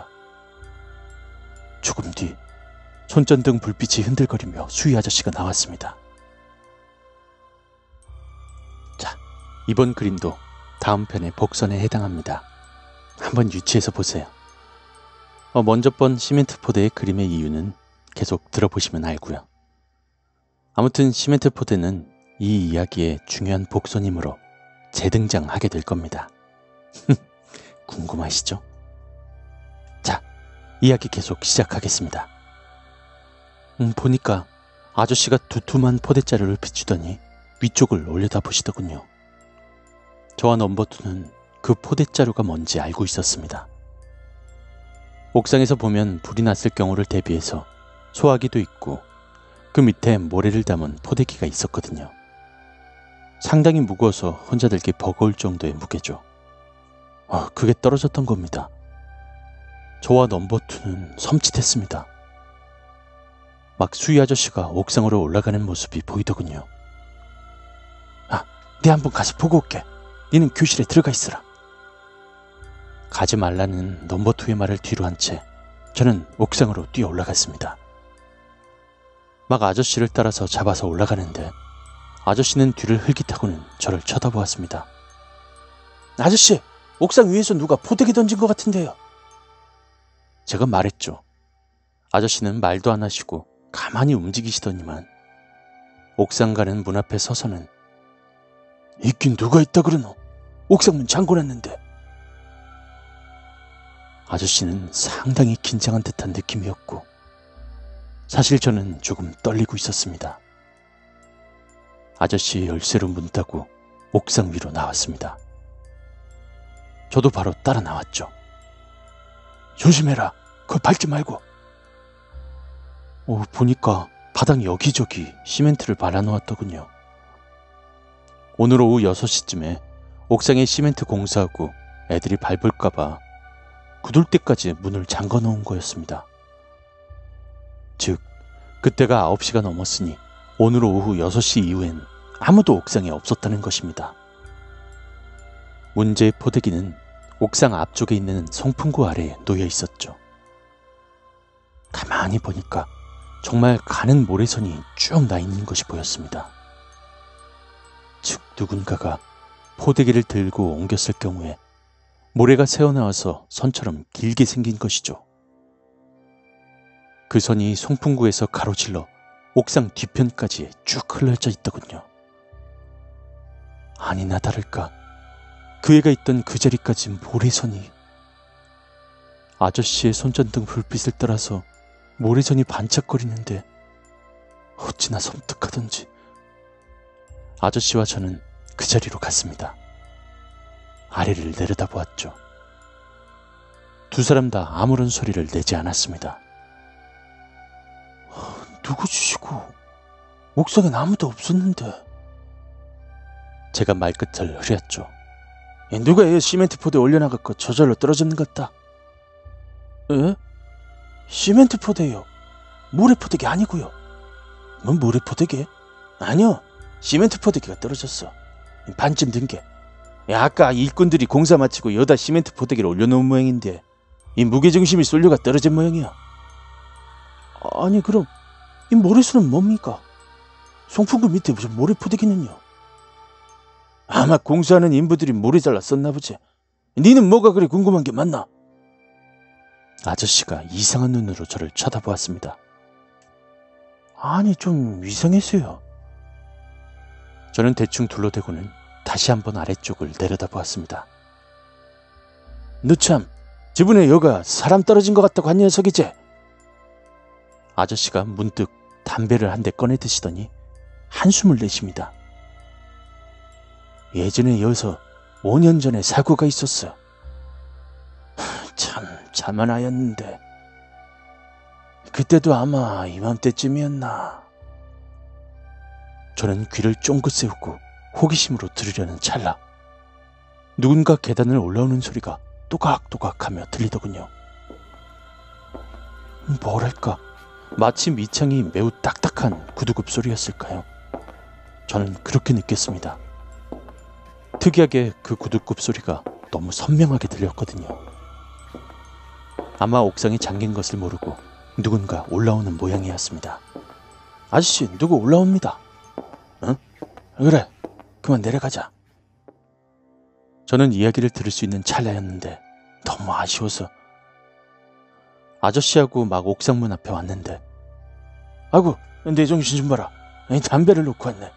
조금 뒤 손전등 불빛이 흔들거리며 수희 아저씨가 나왔습니다. 자, 이번 그림도 다음 편의 복선에 해당합니다. 한번 유치해서 보세요. 어, 먼저 본 시멘트 포대의 그림의 이유는 계속 들어보시면 알고요. 아무튼 시멘트 포대는 이 이야기의 중요한 복선이므로 재등장하게 될 겁니다. 궁금하시죠? 자, 이야기 계속 시작하겠습니다. 음, 보니까 아저씨가 두툼한 포대자루를 비추더니 위쪽을 올려다 보시더군요. 저와 넘버투는 그 포대자루가 뭔지 알고 있었습니다. 옥상에서 보면 불이 났을 경우를 대비해서 소화기도 있고 그 밑에 모래를 담은 포대기가 있었거든요. 상당히 무거워서 혼자 들기 버거울 정도의 무게죠. 어, 그게 떨어졌던 겁니다. 저와 넘버투는 섬찟했습니다. 막 수희 아저씨가 옥상으로 올라가는 모습이 보이더군요. 아, 내 한번 가서 보고 올게. 니는 교실에 들어가 있으라. 가지 말라는 넘버투의 말을 뒤로 한 채 저는 옥상으로 뛰어 올라갔습니다. 막 아저씨를 따라서 잡아서 올라가는데 아저씨는 뒤를 흘깃하고는 저를 쳐다보았습니다. 아저씨, 옥상 위에서 누가 포대기 던진 것 같은데요. 제가 말했죠. 아저씨는 말도 안 하시고 가만히 움직이시더니만 옥상 가는 문 앞에 서서는 있긴 누가 있다 그러노? 옥상문 잠궈놨는데. 아저씨는 상당히 긴장한 듯한 느낌이었고 사실 저는 조금 떨리고 있었습니다. 아저씨 열쇠로 문 따고 옥상 위로 나왔습니다. 저도 바로 따라 나왔죠. 조심해라. 그거 밟지 말고. 오, 보니까 바닥 여기저기 시멘트를 발라놓았더군요. 오늘 오후 여섯 시쯤에 옥상에 시멘트 공사하고 애들이 밟을까봐 굳을 때까지 문을 잠궈 놓은 거였습니다. 즉, 그때가 아홉 시가 넘었으니 오늘 오후 여섯 시 이후엔 아무도 옥상에 없었다는 것입니다. 문제의 포대기는 옥상 앞쪽에 있는 송풍구 아래에 놓여 있었죠. 가만히 보니까 정말 가는 모래선이 쭉 나 있는 것이 보였습니다. 즉 누군가가 포대기를 들고 옮겼을 경우에 모래가 새어나와서 선처럼 길게 생긴 것이죠. 그 선이 송풍구에서 가로질러 옥상 뒤편까지 쭉 흘러져 있더군요. 아니나 다를까 그 애가 있던 그 자리까지 모래선이. 아저씨의 손전등 불빛을 따라서 모래선이 반짝거리는데 어찌나 섬뜩하던지 아저씨와 저는 그 자리로 갔습니다. 아래를 내려다보았죠. 두 사람 다 아무런 소리를 내지 않았습니다. 누구주시고 옥상엔 아무도 없었는데. 제가 말끝을 흐렸죠. 누가 애 시멘트 포대 올려나갔고 저절로 떨어졌는 것 같다. 에? 시멘트 포대요. 모래 포대기 아니고요. 뭔 모래 포대기? 아니요. 시멘트 포대기가 떨어졌어. 반쯤 든 게. 야, 아까 일꾼들이 공사 마치고 여다 시멘트 포대기를 올려놓은 모양인데 이 무게중심이 쏠려가 떨어진 모양이야. 아니 그럼 이 모래수는 뭡니까? 송풍구 밑에 무슨 모래 포대기는요? 아마 공사하는 인부들이 모래 잘라 썼나 보지. 니는 뭐가 그리 궁금한 게 많나? 아저씨가 이상한 눈으로 저를 쳐다보았습니다. 아니 좀 이상했어요. 저는 대충 둘러대고는 다시 한번 아래쪽을 내려다보았습니다. 너 참 저번에 여가 사람 떨어진 것 같다고 한 녀석이지? 아저씨가 문득 담배를 한 대 꺼내 드시더니 한숨을 내쉽니다. 예전에 여기서 오 년 전에 사고가 있었어. 참 자만하였는데 그때도 아마 이맘때쯤이었나. 저는 귀를 쫑긋 세우고 호기심으로 들으려는 찰나 누군가 계단을 올라오는 소리가 또각또각하며 들리더군요. 뭐랄까 마치 밑창이 매우 딱딱한 구두굽 소리였을까요? 저는 그렇게 느꼈습니다. 특이하게 그 구두굽 소리가 너무 선명하게 들렸거든요. 아마 옥상이 잠긴 것을 모르고 누군가 올라오는 모양이었습니다. 아저씨 누구 올라옵니다. 응? 그래 그만 내려가자. 저는 이야기를 들을 수 있는 찰나였는데 너무 아쉬워서 아저씨하고 막 옥상문 앞에 왔는데 아이고 내 정신 좀 봐라. 담배를 놓고 왔네.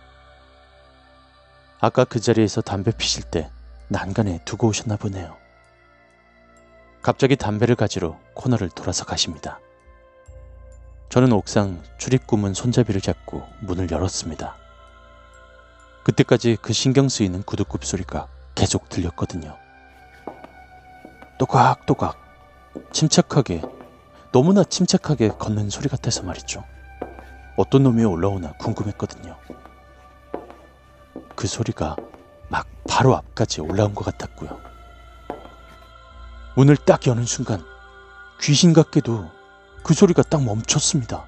아까 그 자리에서 담배 피실 때 난간에 두고 오셨나 보네요. 갑자기 담배를 가지러 코너를 돌아서 가십니다. 저는 옥상 출입구문 손잡이를 잡고 문을 열었습니다. 그때까지 그 신경 쓰이는 구두굽 소리가 계속 들렸거든요. 또각또각 침착하게 너무나 침착하게 걷는 소리 같아서 말이죠. 어떤 놈이 올라오나 궁금했거든요. 그 소리가 막 바로 앞까지 올라온 것 같았고요. 문을 딱 여는 순간 귀신 같게도 그 소리가 딱 멈췄습니다.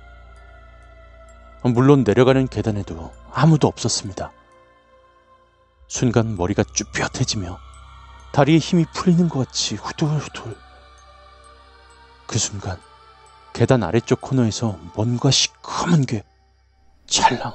물론 내려가는 계단에도 아무도 없었습니다. 순간 머리가 쭈뼛해지며 다리에 힘이 풀리는 것 같이 후들후들. 그 순간 계단 아래쪽 코너에서 뭔가 시커먼 게 찰랑.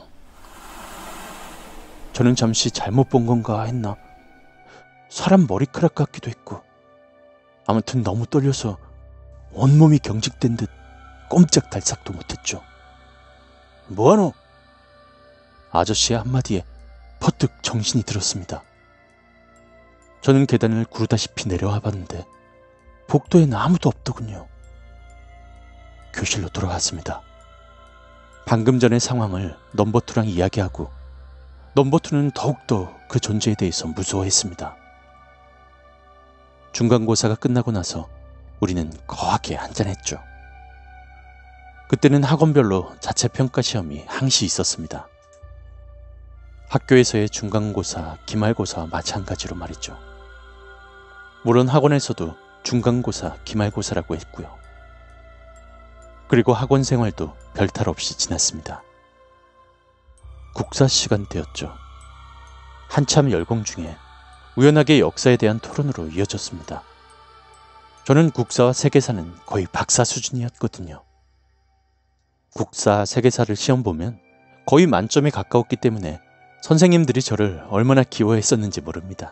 저는 잠시 잘못 본 건가 했나 사람 머리카락 같기도 했고, 아무튼 너무 떨려서 온몸이 경직된 듯 꼼짝달싹도 못했죠. 뭐하노? 아저씨의 한마디에 퍼뜩 정신이 들었습니다. 저는 계단을 구르다시피 내려와 봤는데 복도엔 아무도 없더군요. 교실로 돌아갔습니다. 방금 전의 상황을 넘버투랑 이야기하고 넘버투는 더욱더 그 존재에 대해서 무서워했습니다. 중간고사가 끝나고 나서 우리는 거하게 한잔했죠. 그때는 학원별로 자체평가 시험이 항시 있었습니다. 학교에서의 중간고사, 기말고사와 마찬가지로 말이죠. 물론 학원에서도 중간고사, 기말고사라고 했고요. 그리고 학원 생활도 별탈 없이 지났습니다. 국사 시간대였죠. 한참 열공 중에 우연하게 역사에 대한 토론으로 이어졌습니다. 저는 국사와 세계사는 거의 박사 수준이었거든요. 국사, 세계사를 시험 보면 거의 만점에 가까웠기 때문에 선생님들이 저를 얼마나 기워했었는지 모릅니다.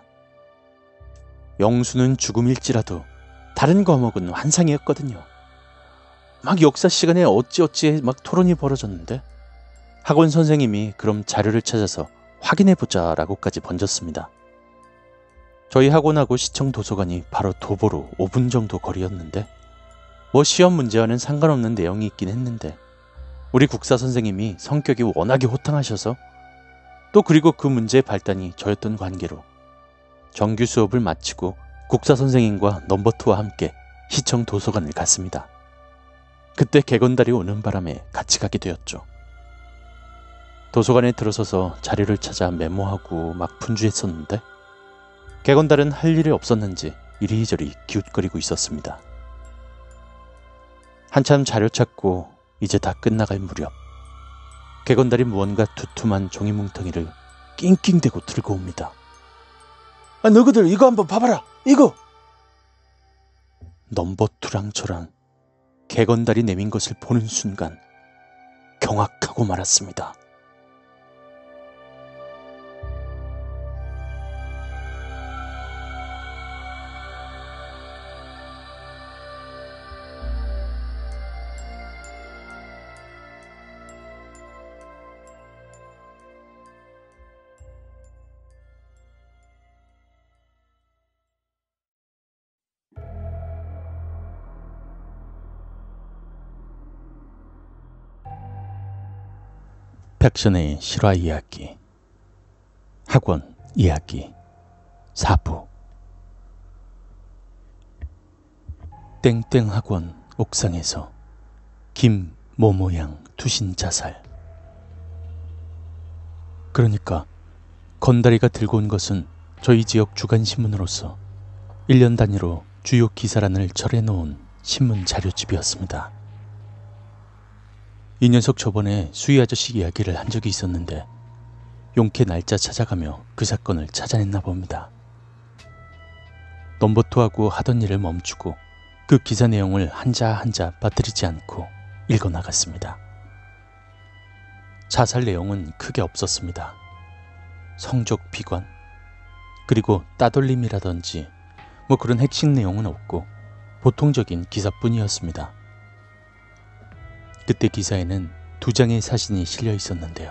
영수는 죽음일지라도 다른 과목은 환상이었거든요. 막 역사 시간에 어찌어찌 막 토론이 벌어졌는데 학원 선생님이 그럼 자료를 찾아서 확인해보자 라고까지 번졌습니다. 저희 학원하고 시청 도서관이 바로 도보로 오 분 정도 거리였는데 뭐 시험 문제와는 상관없는 내용이 있긴 했는데 우리 국사 선생님이 성격이 워낙에 호탕하셔서 또 그리고 그 문제의 발단이 저였던 관계로 정규 수업을 마치고 국사 선생님과 넘버투와 함께 시청 도서관을 갔습니다. 그때 개건달이 오는 바람에 같이 가게 되었죠. 도서관에 들어서서 자료를 찾아 메모하고 막 분주했었는데 개건달은 할 일이 없었는지 이리저리 기웃거리고 있었습니다. 한참 자료 찾고 이제 다 끝나갈 무렵 개건달이 무언가 두툼한 종이 뭉텅이를 낑낑대고 들고 옵니다. 아, 너희들 이거 한번 봐봐라. 이거! 넘버투랑 저랑 개건달이 내민 것을 보는 순간 경악하고 말았습니다. 백션의 실화 이야기 학원 이야기 사 부. 땡땡 학원 옥상에서 김모모양 투신 자살. 그러니까 건달이가 들고 온 것은 저희 지역 주간신문으로서 일 년 단위로 주요 기사란을 절해놓은 신문 자료집이었습니다. 이 녀석 저번에 수희 아저씨 이야기를 한 적이 있었는데 용케 날짜 찾아가며 그 사건을 찾아냈나 봅니다. 넘버투하고 하던 일을 멈추고 그 기사 내용을 한자 한자 빠뜨리지 않고 읽어나갔습니다. 자살 내용은 크게 없었습니다. 성적 비관, 그리고 따돌림이라든지 뭐 그런 핵심 내용은 없고 보통적인 기사뿐이었습니다. 그때 기사에는 두 장의 사진이 실려 있었는데요.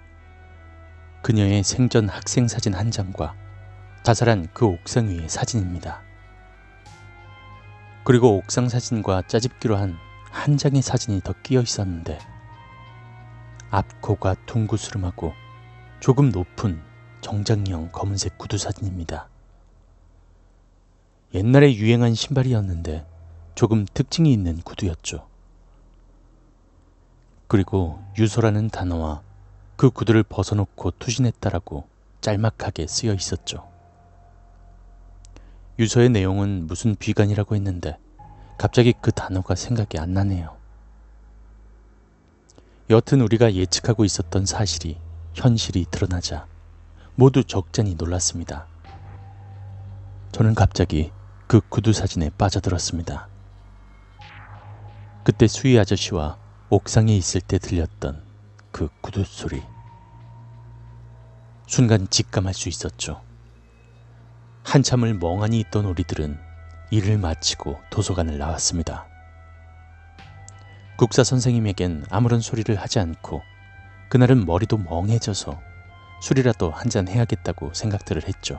그녀의 생전 학생 사진 한 장과 자살한 그 옥상 위의 사진입니다. 그리고 옥상 사진과 짜집기로 한 한 장의 사진이 더 끼어 있었는데 앞코가 둥구스름하고 조금 높은 정장형 검은색 구두 사진입니다. 옛날에 유행한 신발이었는데 조금 특징이 있는 구두였죠. 그리고 유서라는 단어와 그 구두를 벗어놓고 투신했다라고 짤막하게 쓰여 있었죠. 유서의 내용은 무슨 비관이라고 했는데 갑자기 그 단어가 생각이 안 나네요. 여튼 우리가 예측하고 있었던 사실이 현실이 드러나자 모두 적잖이 놀랐습니다. 저는 갑자기 그 구두 사진에 빠져들었습니다. 그때 수희 아저씨와 옥상에 있을 때 들렸던 그 구두 소리. 순간 직감할 수 있었죠. 한참을 멍하니 있던 우리들은 일을 마치고 도서관을 나왔습니다. 국사 선생님에겐 아무런 소리를 하지 않고 그날은 머리도 멍해져서 술이라도 한잔 해야겠다고 생각들을 했죠.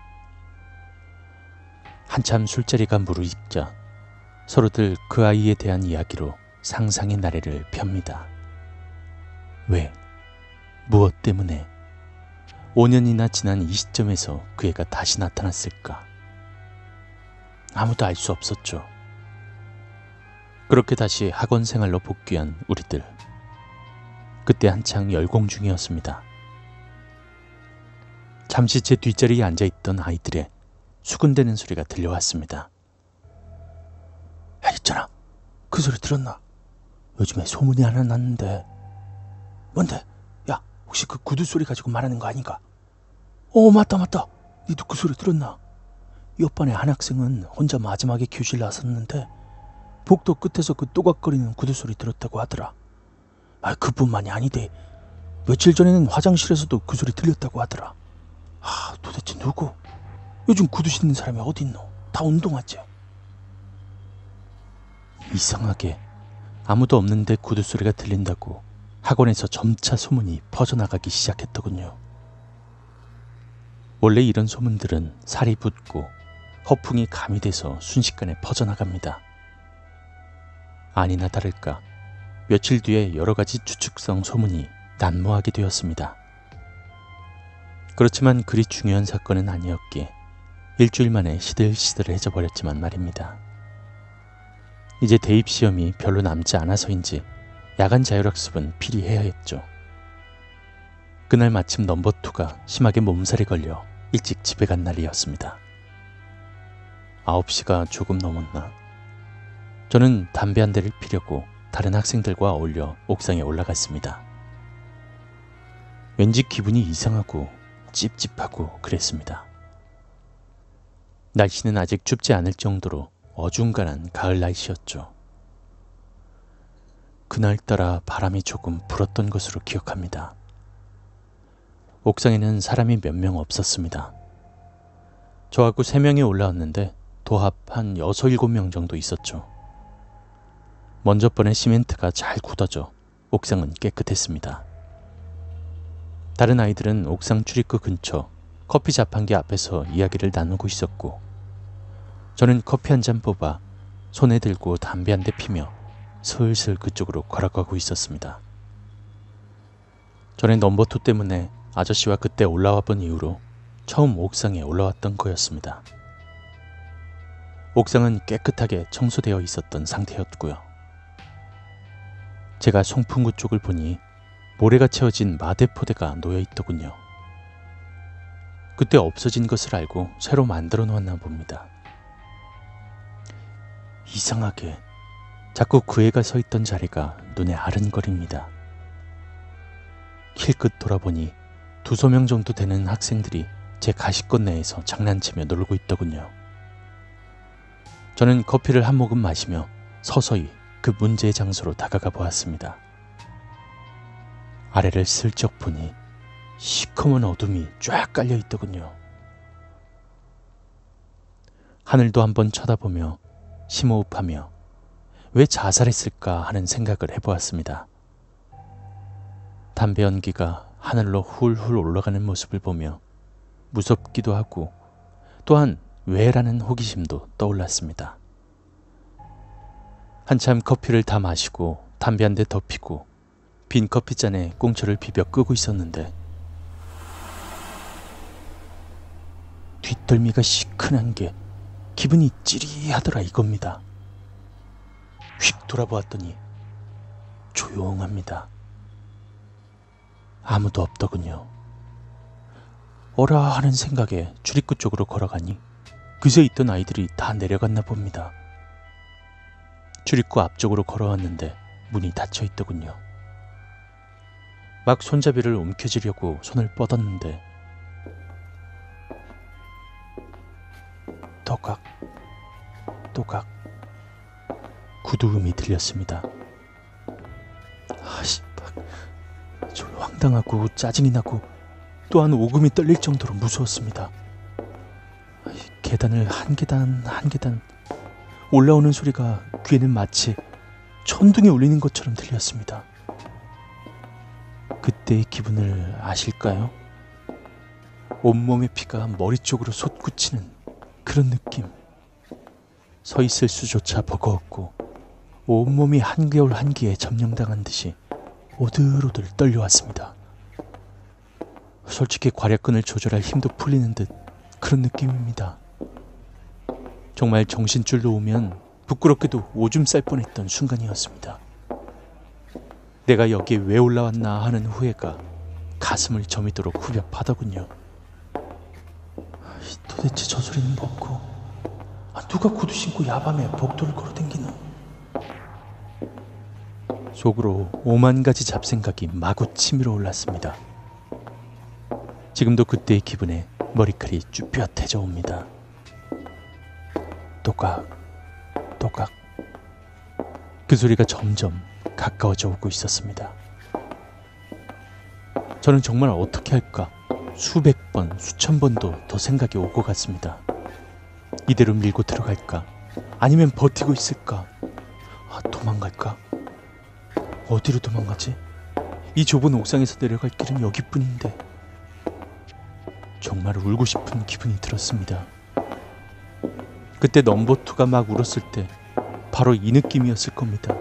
한참 술자리가 무르익자 서로들 그 아이에 대한 이야기로 상상의 나래를 펴니다. 왜? 무엇 때문에? 오 년이나 지난 이 시점에서 그 애가 다시 나타났을까? 아무도 알 수 없었죠. 그렇게 다시 학원 생활로 복귀한 우리들. 그때 한창 열공 중이었습니다. 잠시 제 뒷자리에 앉아있던 아이들의 수군대는 소리가 들려왔습니다. 야, 있잖아. 그 소리 들었나? 요즘에 소문이 하나 났는데. 뭔데? 야, 혹시 그 구두 소리 가지고 말하는 거 아닌가? 어, 맞다 맞다. 니도 그 소리 들었나? 옆 반의 한 학생은 혼자 마지막에 교실 나섰는데 복도 끝에서 그 또각거리는 구두 소리 들었다고 하더라. 아, 그뿐만이 아니대. 며칠 전에는 화장실에서도 그 소리 들렸다고 하더라. 아, 도대체 누구? 요즘 구두 신는 사람이 어딨노? 다 운동하지. 이상하게 아무도 없는데 구두 소리가 들린다고 학원에서 점차 소문이 퍼져나가기 시작했더군요. 원래 이런 소문들은 살이 붙고 허풍이 가미돼서 순식간에 퍼져나갑니다. 아니나 다를까 며칠 뒤에 여러 가지 추측성 소문이 난무하게 되었습니다. 그렇지만 그리 중요한 사건은 아니었기에 일주일 만에 시들시들해져 버렸지만 말입니다. 이제 대입시험이 별로 남지 않아서인지 야간 자율학습은 필히 해야 했죠. 그날 마침 넘버투가 심하게 몸살이 걸려 일찍 집에 간 날이었습니다. 아홉 시가 조금 넘었나. 저는 담배 한 대를 피려고 다른 학생들과 어울려 옥상에 올라갔습니다. 왠지 기분이 이상하고 찝찝하고 그랬습니다. 날씨는 아직 춥지 않을 정도로 어중간한 가을 날씨였죠. 그날따라 바람이 조금 불었던 것으로 기억합니다. 옥상에는 사람이 몇 명 없었습니다. 저하고 세 명이 올라왔는데 도합 한 여섯, 일곱 명 정도 있었죠. 먼저 번에 시멘트가 잘 굳어져 옥상은 깨끗했습니다. 다른 아이들은 옥상 출입구 근처 커피 자판기 앞에서 이야기를 나누고 있었고 저는 커피 한 잔 뽑아 손에 들고 담배 한 대 피며 슬슬 그쪽으로 걸어가고 있었습니다. 전에 넘버투 때문에 아저씨와 그때 올라와 본 이후로 처음 옥상에 올라왔던 거였습니다. 옥상은 깨끗하게 청소되어 있었던 상태였고요. 제가 송풍구 쪽을 보니 모래가 채워진 마대포대가 놓여있더군요. 그때 없어진 것을 알고 새로 만들어 놓았나 봅니다. 이상하게 자꾸 그 애가 서 있던 자리가 눈에 아른거립니다. 힐끗 돌아보니 두세 명 정도 되는 학생들이 제 가시권 내에서 장난치며 놀고 있더군요. 저는 커피를 한 모금 마시며 서서히 그 문제의 장소로 다가가 보았습니다. 아래를 슬쩍 보니 시커먼 어둠이 쫙 깔려 있더군요. 하늘도 한번 쳐다보며 심호흡하며 왜 자살했을까 하는 생각을 해보았습니다. 담배 연기가 하늘로 훌훌 올라가는 모습을 보며 무섭기도 하고 또한 왜라는 호기심도 떠올랐습니다. 한참 커피를 다 마시고 담배 한 대 더 피고 빈 커피잔에 꽁초를 비벼 끄고 있었는데 뒷덜미가 시큰한 게 기분이 찌리하더라 이겁니다. 휙 돌아보았더니 조용합니다. 아무도 없더군요. 어라 하는 생각에 출입구 쪽으로 걸어가니 그새 있던 아이들이 다 내려갔나 봅니다. 출입구 앞쪽으로 걸어왔는데 문이 닫혀 있더군요. 막 손잡이를 움켜쥐려고 손을 뻗었는데 또각 또각 구두음이 들렸습니다. 아씨, 저 황당하고 짜증이 나고 또한 오금이 떨릴 정도로 무서웠습니다. 계단을 한 계단 한 계단 올라오는 소리가 귀에는 마치 천둥이 울리는 것처럼 들렸습니다. 그때의 기분을 아실까요? 온몸의 피가 머리 쪽으로 솟구치는 그런 느낌. 서 있을 수조차 버거웠고 온몸이 한겨울 한기에 점령당한 듯이 오들오들 떨려왔습니다. 솔직히 괄약근을 조절할 힘도 풀리는 듯 그런 느낌입니다. 정말 정신줄 놓으면 부끄럽게도 오줌 쌀 뻔했던 순간이었습니다. 내가 여기에 왜 올라왔나 하는 후회가 가슴을 저미도록 후벼파더군요. 도대체 저 소리는 뭐고, 아, 누가 구두 신고 야밤에 복도를 걸어댕기노? 속으로 오만 가지 잡생각이 마구 치밀어 올랐습니다. 지금도 그때의 기분에 머리칼이 쭈뼛해져 옵니다. 또각 또각 그 소리가 점점 가까워져 오고 있었습니다. 저는 정말 어떻게 할까 수백 번 수천 번도 더 생각이 오고 갔습니다. 이대로 밀고 들어갈까 아니면 버티고 있을까, 아, 도망갈까? 어디로 도망가지? 이 좁은 옥상에서 내려갈 길은 여기뿐인데. 정말 울고 싶은 기분이 들었습니다. 그때 넘버투가 막 울었을 때 바로 이 느낌이었을 겁니다.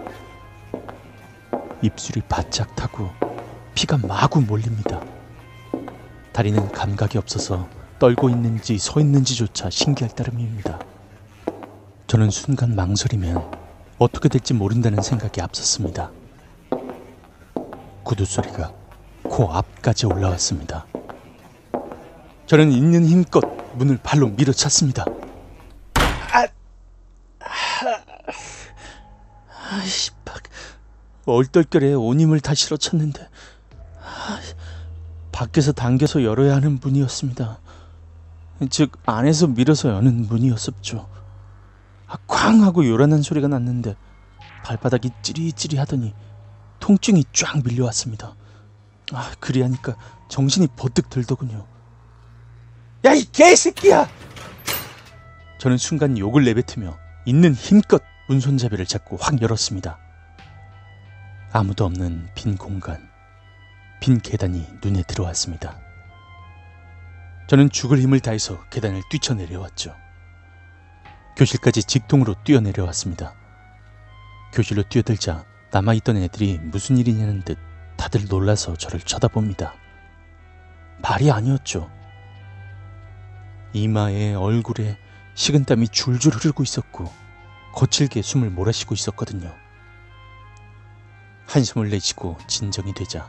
입술이 바짝 타고 피가 마구 몰립니다. 다리는 감각이 없어서 떨고 있는지 서 있는지조차 신기할 따름입니다. 저는 순간 망설이면 어떻게 될지 모른다는 생각이 앞섰습니다. 구두 소리가 코 앞까지 올라왔습니다. 저는 있는 힘껏 문을 발로 밀어찼습니다. 아, 아이씨, 얼떨결에 온 힘을 다 실어찼는데 아, 밖에서 당겨서 열어야 하는 문이었습니다. 즉 안에서 밀어서 여는 문이었었죠. 아, 쾅 하고 요란한 소리가 났는데 발바닥이 찌리찌리 하더니 통증이 쫙 밀려왔습니다. 아, 그리하니까 정신이 버뜩 들더군요. 야, 이 개새끼야! 저는 순간 욕을 내뱉으며 있는 힘껏 문손잡이를 잡고 확 열었습니다. 아무도 없는 빈 공간, 빈 계단이 눈에 들어왔습니다. 저는 죽을 힘을 다해서 계단을 뛰쳐내려왔죠. 교실까지 직통으로 뛰어내려왔습니다. 교실로 뛰어들자 남아있던 애들이 무슨 일이냐는 듯 다들 놀라서 저를 쳐다봅니다. 말이 아니었죠. 이마에 얼굴에 식은땀이 줄줄 흐르고 있었고 거칠게 숨을 몰아쉬고 있었거든요. 한숨을 내쉬고 진정이 되자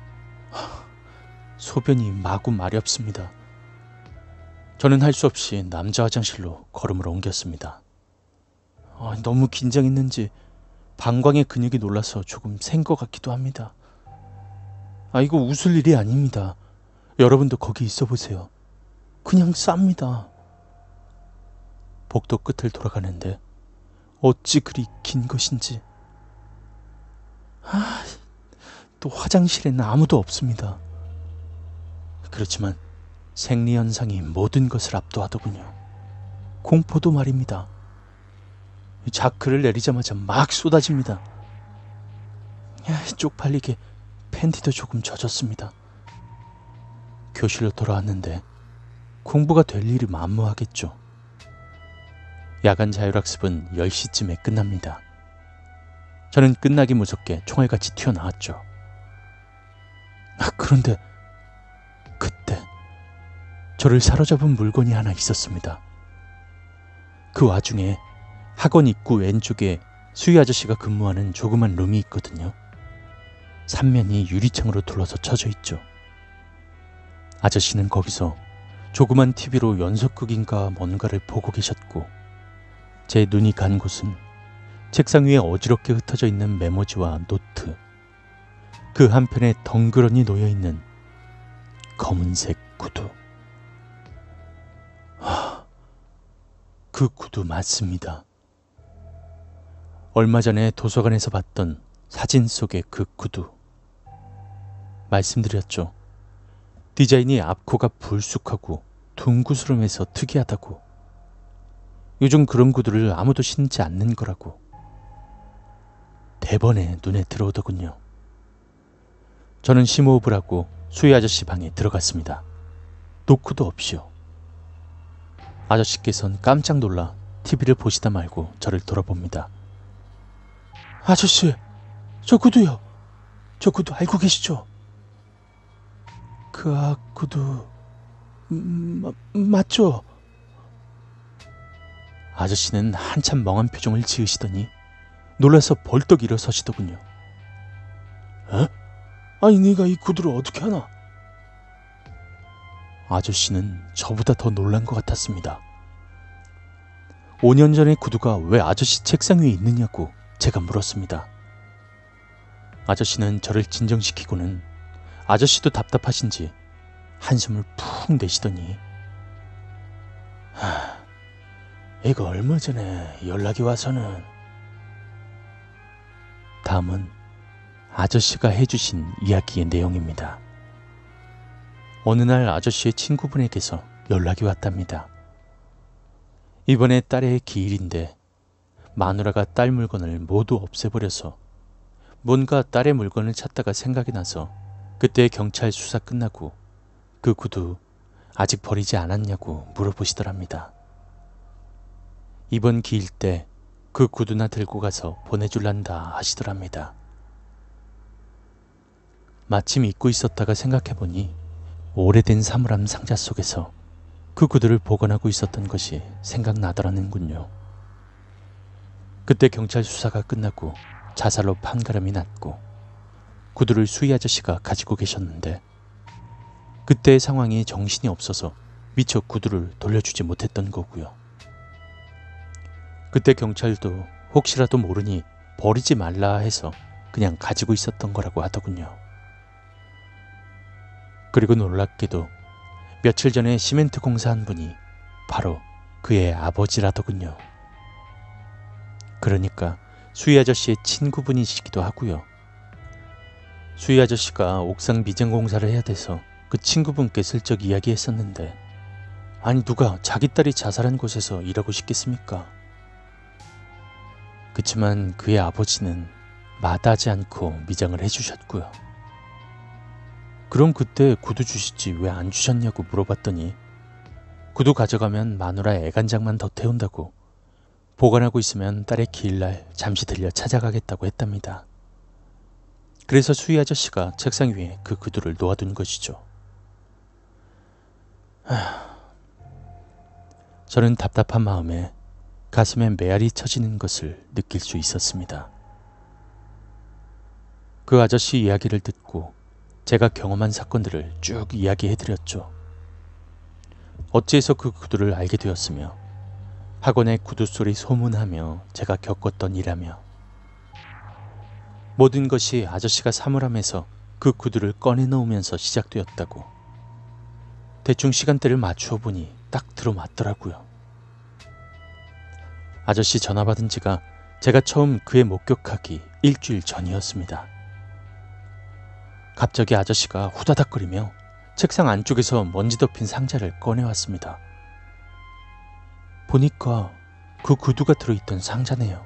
소변이 마구 마렵습니다. 저는 할 수 없이 남자 화장실로 걸음을 옮겼습니다. 아, 너무 긴장했는지 방광의 근육이 놀라서 조금 센 것 같기도 합니다. 아, 이거 웃을 일이 아닙니다. 여러분도 거기 있어 보세요. 그냥 쌉니다. 복도 끝을 돌아가는데 어찌 그리 긴 것인지. 아, 또 화장실에는 아무도 없습니다. 그렇지만 생리현상이 모든 것을 압도하더군요. 공포도 말입니다. 자크를 내리자마자 막 쏟아집니다. 야, 쪽팔리게 팬티도 조금 젖었습니다. 교실로 돌아왔는데 공부가 될 일이 만무하겠죠. 야간 자율학습은 열 시쯤에 끝납니다. 저는 끝나기 무섭게 총알같이 튀어나왔죠. 아, 그런데 그때 저를 사로잡은 물건이 하나 있었습니다. 그 와중에 학원 입구 왼쪽에 수희 아저씨가 근무하는 조그만 룸이 있거든요. 삼면이 유리창으로 둘러서 쳐져 있죠. 아저씨는 거기서 조그만 티비로 연속극인가 뭔가를 보고 계셨고 제 눈이 간 곳은 책상 위에 어지럽게 흩어져 있는 메모지와 노트, 그 한편에 덩그러니 놓여있는 검은색 구두. 하, 그 구두 맞습니다. 얼마 전에 도서관에서 봤던 사진 속의 그 구두. 말씀드렸죠. 디자인이 앞코가 불쑥하고 둥그스름해서 특이하다고. 요즘 그런 구두를 아무도 신지 않는 거라고. 대번에 눈에 들어오더군요. 저는 심호흡을 하고 수희 아저씨 방에 들어갔습니다. 노크도 없이요. 아저씨께서는 깜짝 놀라 티비를 보시다 말고 저를 돌아봅니다. 아저씨, 저 구두요. 저 구두 알고 계시죠? 그 아 구두 음, 마, 맞죠? 아저씨는 한참 멍한 표정을 지으시더니 놀라서 벌떡 일어서시더군요. 에? 아니 네가 이 구두를 어떻게 하나? 아저씨는 저보다 더 놀란 것 같았습니다. 오 년 전의 구두가 왜 아저씨 책상 위에 있느냐고 제가 물었습니다. 아저씨는 저를 진정시키고는 아저씨도 답답하신지 한숨을 푹 내쉬더니 하, 이거 얼마 전에 연락이 와서는. 다음은 아저씨가 해주신 이야기의 내용입니다. 어느 날 아저씨의 친구분에게서 연락이 왔답니다. 이번에 딸의 기일인데 마누라가 딸 물건을 모두 없애버려서 뭔가 딸의 물건을 찾다가 생각이 나서 그때 경찰 수사 끝나고 그 구두 아직 버리지 않았냐고 물어보시더랍니다. 이번 기일 때 그 구두나 들고 가서 보내줄란다 하시더랍니다. 마침 잊고 있었다가 생각해보니 오래된 사물함 상자 속에서 그 구두를 보관하고 있었던 것이 생각나더라는군요. 그때 경찰 수사가 끝나고 자살로 판가름이 났고 구두를 수희 아저씨가 가지고 계셨는데 그때의 상황이 정신이 없어서 미처 구두를 돌려주지 못했던 거고요. 그때 경찰도 혹시라도 모르니 버리지 말라 해서 그냥 가지고 있었던 거라고 하더군요. 그리고 놀랍게도 며칠 전에 시멘트 공사한 분이 바로 그의 아버지라더군요. 그러니까 수희 아저씨의 친구분이시기도 하고요. 수희 아저씨가 옥상 미장 공사를 해야 돼서 그 친구분께 슬쩍 이야기했었는데 아니 누가 자기 딸이 자살한 곳에서 일하고 싶겠습니까? 그치만 그의 아버지는 마다하지 않고 미장을 해주셨고요. 그럼 그때 구두 주시지 왜 안 주셨냐고 물어봤더니 구두 가져가면 마누라 애간장만 더 태운다고 보관하고 있으면 딸의 기일날 잠시 들려 찾아가겠다고 했답니다. 그래서 수희 아저씨가 책상 위에 그 구두를 놓아둔 것이죠. 하... 저는 답답한 마음에 가슴에 메아리 쳐지는 것을 느낄 수 있었습니다. 그 아저씨 이야기를 듣고 제가 경험한 사건들을 쭉 이야기해드렸죠. 어찌해서 그 구두를 알게 되었으며 학원의 구두소리 소문하며 제가 겪었던 일하며 모든 것이 아저씨가 사물함에서 그 구두를 꺼내놓으면서 시작되었다고. 대충 시간대를 맞추어 보니 딱 들어맞더라고요. 아저씨 전화 받은 지가 제가 처음 그의 목격하기 일주일 전이었습니다. 갑자기 아저씨가 후다닥거리며 책상 안쪽에서 먼지 덮인 상자를 꺼내왔습니다. 보니까 그 구두가 들어있던 상자네요.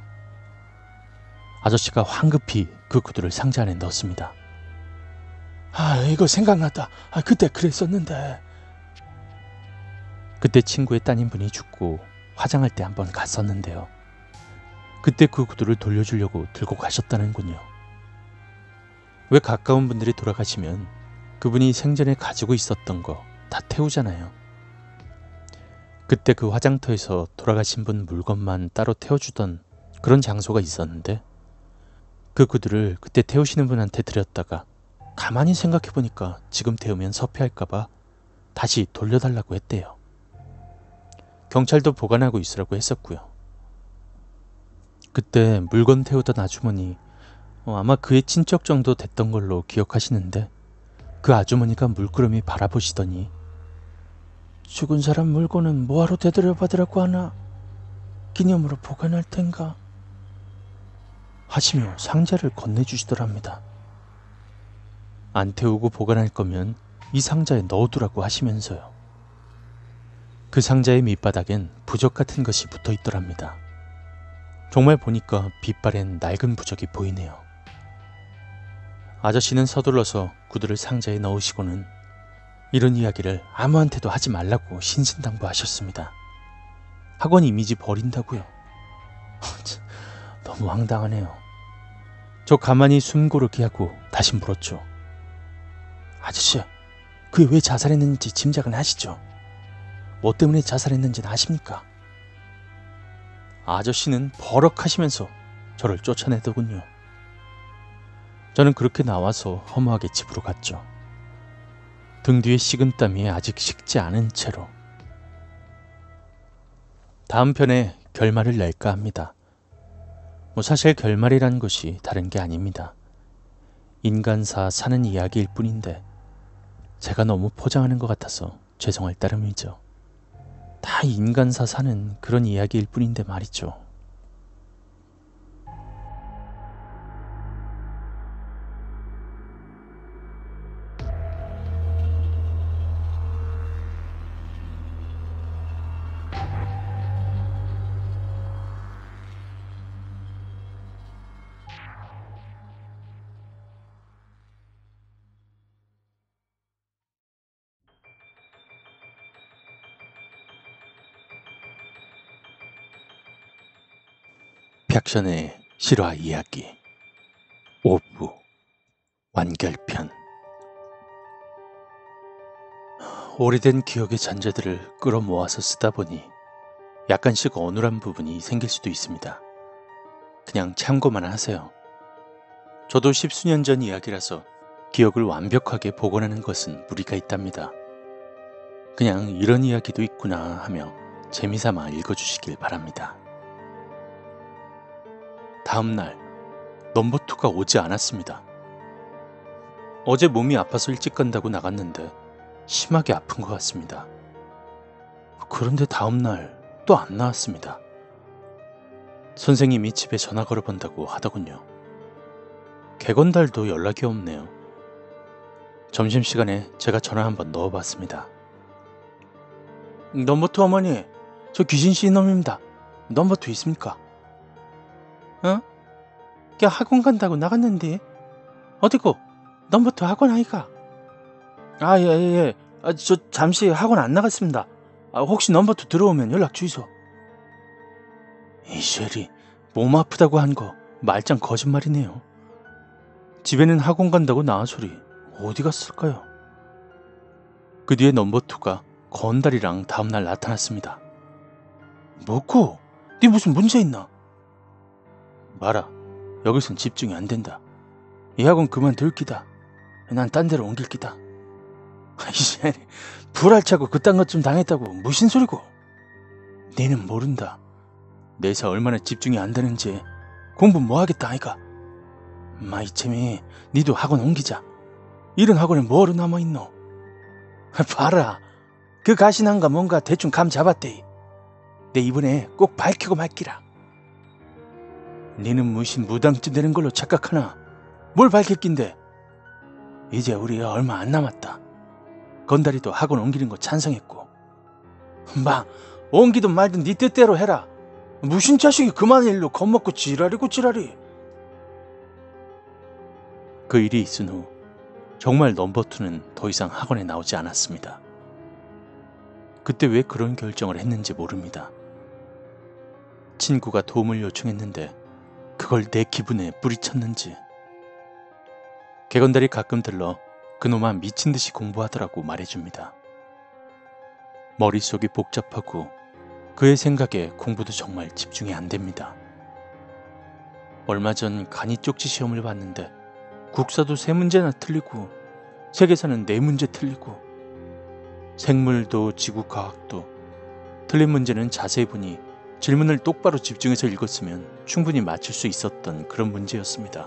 아저씨가 황급히 그 구두를 상자 안에 넣었습니다. 아, 이거 생각났다. 아, 그때 그랬었는데. 그때 친구의 따님분이 죽고 화장할 때 한번 갔었는데요. 그때 그 구두를 돌려주려고 들고 가셨다는군요. 왜 가까운 분들이 돌아가시면 그분이 생전에 가지고 있었던 거 다 태우잖아요. 그때 그 화장터에서 돌아가신 분 물건만 따로 태워주던 그런 장소가 있었는데 그 구두를 그때 태우시는 분한테 드렸다가 가만히 생각해보니까 지금 태우면 섭외할까봐 다시 돌려달라고 했대요. 경찰도 보관하고 있으라고 했었고요. 그때 물건 태우던 아주머니, 어, 아마 그의 친척 정도 됐던 걸로 기억하시는데 그 아주머니가 물끄러미 바라보시더니 죽은 사람 물건은 뭐하러 되돌려받으라고 하나? 기념으로 보관할 텐가? 하시며 상자를 건네주시더랍니다. 안 태우고 보관할 거면 이 상자에 넣어두라고 하시면서요. 그 상자의 밑바닥엔 부적 같은 것이 붙어 있더랍니다. 정말 보니까 빛바랜 낡은 부적이 보이네요. 아저씨는 서둘러서 구두를 상자에 넣으시고는 이런 이야기를 아무한테도 하지 말라고 신신당부하셨습니다. 학원 이미지 버린다고요? 너무 황당하네요. 저 가만히 숨 고르게 하고 다시 물었죠. 아저씨, 그게 왜 자살했는지 짐작은 하시죠? 뭐 때문에 자살했는지는 아십니까? 아저씨는 버럭하시면서 저를 쫓아내더군요. 저는 그렇게 나와서 허무하게 집으로 갔죠. 등 뒤에 식은땀이 아직 식지 않은 채로. 다음 편에 결말을 낼까 합니다. 뭐 사실 결말이란 것이 다른 게 아닙니다. 인간사 사는 이야기일 뿐인데 제가 너무 포장하는 것 같아서 죄송할 따름이죠. 다 인간사 사는 그런 이야기일 뿐인데 말이죠. 픽션의 실화 이야기 오 부 완결편. 오래된 기억의 잔재들을 끌어모아서 쓰다 보니 약간씩 어눌한 부분이 생길 수도 있습니다. 그냥 참고만 하세요. 저도 십수년 전 이야기라서 기억을 완벽하게 복원하는 것은 무리가 있답니다. 그냥 이런 이야기도 있구나 하며 재미삼아 읽어주시길 바랍니다. 다음날 넘버투가 오지 않았습니다. 어제 몸이 아파서 일찍 간다고 나갔는데 심하게 아픈 것 같습니다. 그런데 다음날 또 안 나왔습니다. 선생님이 집에 전화 걸어본다고 하더군요. 개건달도 연락이 없네요. 점심시간에 제가 전화 한번 넣어봤습니다. 넘버투 어머니, 저 귀신씨 이놈입니다. 넘버투 있습니까? 어? 걔 학원 간다고 나갔는데 어디고? 넘버투 학원 아이가? 아, 예, 예, 예. 아, 저 잠시 학원 안 나갔습니다. 아, 혹시 넘버투 들어오면 연락 주이소. 이쉐리, 몸 아프다고 한 거 말짱 거짓말이네요. 집에는 학원 간다고 나은 소리 어디 갔을까요? 그 뒤에 넘버투가 건달이랑 다음날 나타났습니다. 뭐고? 네 무슨 문제 있나? 마라, 여기선 집중이 안 된다. 이 학원 그만둘 기다. 난 딴 데로 옮길 기다. 이제 불알차고 그딴 것 좀 당했다고 무슨 소리고? 니는 모른다. 내사 얼마나 집중이 안 되는지. 공부 뭐 하겠다 아이가. 마 이참에 니도 학원 옮기자. 이런 학원에 뭐로 남아있노? 봐라, 그 가신한가 뭔가 대충 감 잡았대. 내 이번에 꼭 밝히고 말기라. 니는 무슨 무당집 되는 걸로 착각하나? 뭘 밝힐 낀데? 이제 우리 얼마 안 남았다. 건달이도 학원 옮기는 거 찬성했고. 마, 옮기든 말든 니 뜻대로 해라. 무슨 자식이 그만 일로 겁먹고 지랄이고 지랄이. 그 일이 있은 후 정말 넘버투는 더 이상 학원에 나오지 않았습니다. 그때 왜 그런 결정을 했는지 모릅니다. 친구가 도움을 요청했는데 그걸 내 기분에 뿌리쳤는지. 개건달이 가끔 들러 그놈아 미친듯이 공부하더라고 말해줍니다. 머릿속이 복잡하고 그의 생각에 공부도 정말 집중이 안 됩니다. 얼마 전 간이 쪽지 시험을 봤는데 국사도 세 문제나 틀리고 세계사는 네 문제 틀리고 생물도 지구과학도 틀린 문제는 자세히 보니 질문을 똑바로 집중해서 읽었으면 충분히 맞출 수 있었던 그런 문제였습니다.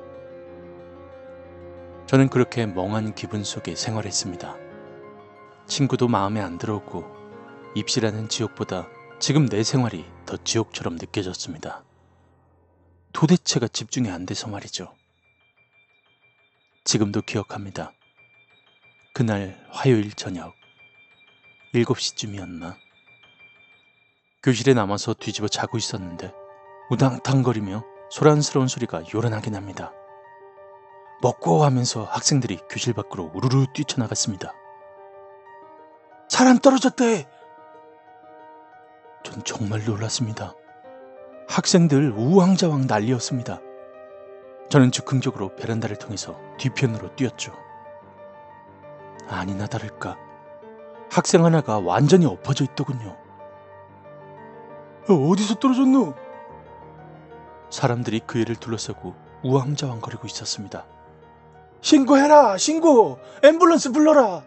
저는 그렇게 멍한 기분 속에 생활했습니다. 친구도 마음에 안 들었고 입시라는 지옥보다 지금 내 생활이 더 지옥처럼 느껴졌습니다. 도대체가 집중이 안 돼서 말이죠. 지금도 기억합니다. 그날 화요일 저녁 일곱 시쯤이었나? 교실에 남아서 뒤집어 자고 있었는데 우당탕거리며 소란스러운 소리가 요란하게 납니다. 먹고 하면서 학생들이 교실 밖으로 우르르 뛰쳐나갔습니다. 사람 떨어졌대! 전 정말 놀랐습니다. 학생들 우왕좌왕 난리였습니다. 저는 즉흥적으로 베란다를 통해서 뒤편으로 뛰었죠. 아니나 다를까 학생 하나가 완전히 엎어져 있더군요. 어디서 떨어졌노? 사람들이 그 애를 둘러싸고 우왕좌왕거리고 있었습니다. 신고해라! 신고! 앰뷸런스 불러라!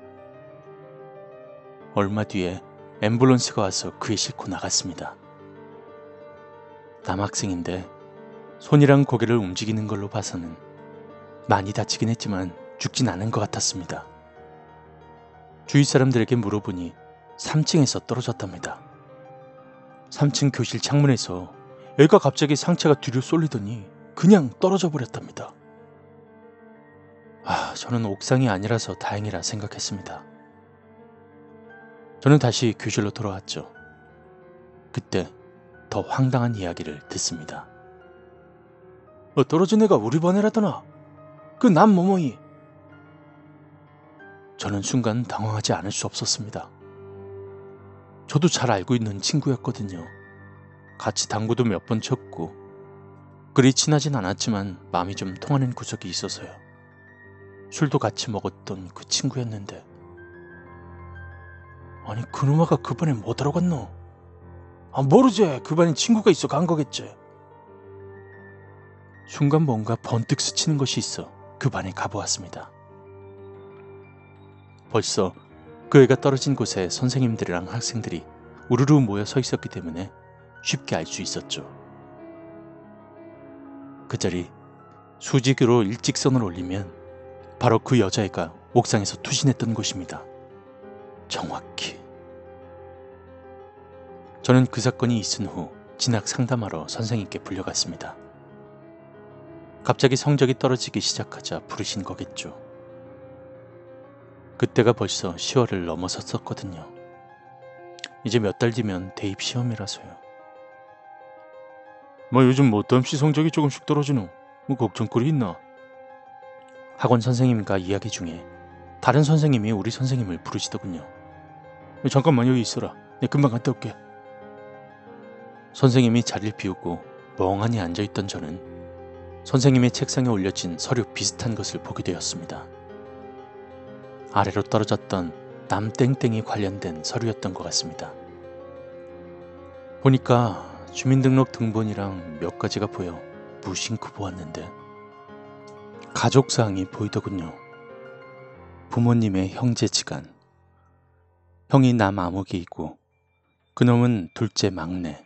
얼마 뒤에 앰뷸런스가 와서 그애 싣고 나갔습니다. 남학생인데 손이랑 고개를 움직이는 걸로 봐서는 많이 다치긴 했지만 죽진 않은 것 같았습니다. 주위 사람들에게 물어보니 삼 층에서 떨어졌답니다. 삼 층 교실 창문에서 애가 갑자기 상체가 뒤로 쏠리더니 그냥 떨어져 버렸답니다. 아, 저는 옥상이 아니라서 다행이라 생각했습니다. 저는 다시 교실로 돌아왔죠. 그때 더 황당한 이야기를 듣습니다. 어, 떨어진 애가 우리 반 애라더나. 그 남 뭐뭐이. 저는 순간 당황하지 않을 수 없었습니다. 저도 잘 알고 있는 친구였거든요. 같이 당구도 몇 번 쳤고 그리 친하진 않았지만 마음이 좀 통하는 구석이 있어서요. 술도 같이 먹었던 그 친구였는데 아니 그놈아가 그 반에 뭐 하러 갔노? 아 모르지. 그 반에 친구가 있어 간 거겠지. 순간 뭔가 번뜩 스치는 것이 있어 그 반에 가보았습니다. 벌써 그 애가 떨어진 곳에 선생님들이랑 학생들이 우르르 모여 서 있었기 때문에 쉽게 알 수 있었죠. 그 자리 수직으로 일직선을 올리면 바로 그 여자애가 옥상에서 투신했던 곳입니다. 정확히. 저는 그 사건이 있은 후 진학 상담하러 선생님께 불려갔습니다. 갑자기 성적이 떨어지기 시작하자 부르신 거겠죠. 그때가 벌써 시월을 넘어섰었거든요. 이제 몇 달 뒤면 대입 시험이라서요. 뭐 요즘 뭐 덤씨 성적이 조금씩 떨어지노? 뭐 걱정거리 있나? 학원 선생님과 이야기 중에 다른 선생님이 우리 선생님을 부르시더군요. 잠깐만 여기 있어라. 내 금방 갔다 올게. 선생님이 자리를 비우고 멍하니 앉아있던 저는 선생님의 책상에 올려진 서류 비슷한 것을 보게 되었습니다. 아래로 떨어졌던 남땡땡이 관련된 서류였던 것 같습니다. 보니까 주민등록 등본이랑 몇 가지가 보여 무심코 보았는데 가족사항이 보이더군요. 부모님의 형제지간, 형이 남 아무개이고 그놈은 둘째 막내.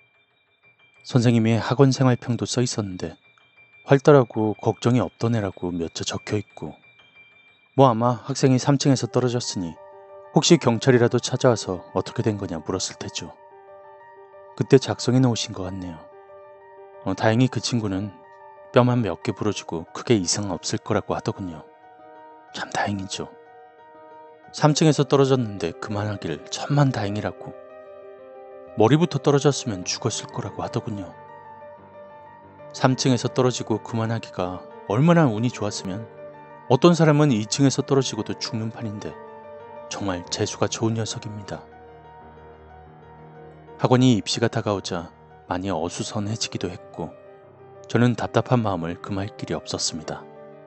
선생님의 학원 생활평도 써 있었는데 활달하고 걱정이 없던 애라고 몇 자 적혀 있고 뭐 아마 학생이 삼 층에서 떨어졌으니 혹시 경찰이라도 찾아와서 어떻게 된 거냐 물었을 테죠. 그때 작성해 놓으신 것 같네요. 어, 다행히 그 친구는 뼈만 몇 개 부러지고 크게 이상 없을 거라고 하더군요. 참 다행이죠. 삼 층에서 떨어졌는데 그만하길 천만 다행이라고. 머리부터 떨어졌으면 죽었을 거라고 하더군요. 삼 층에서 떨어지고 그만하기가 얼마나 운이 좋았으면 어떤 사람은 이 층에서 떨어지고도 죽는 판인데 정말 재수가 좋은 녀석입니다. 학원이 입시가 다가오자 많이 어수선해지기도 했고 저는 답답한 마음을 금할 길이 없었습니다.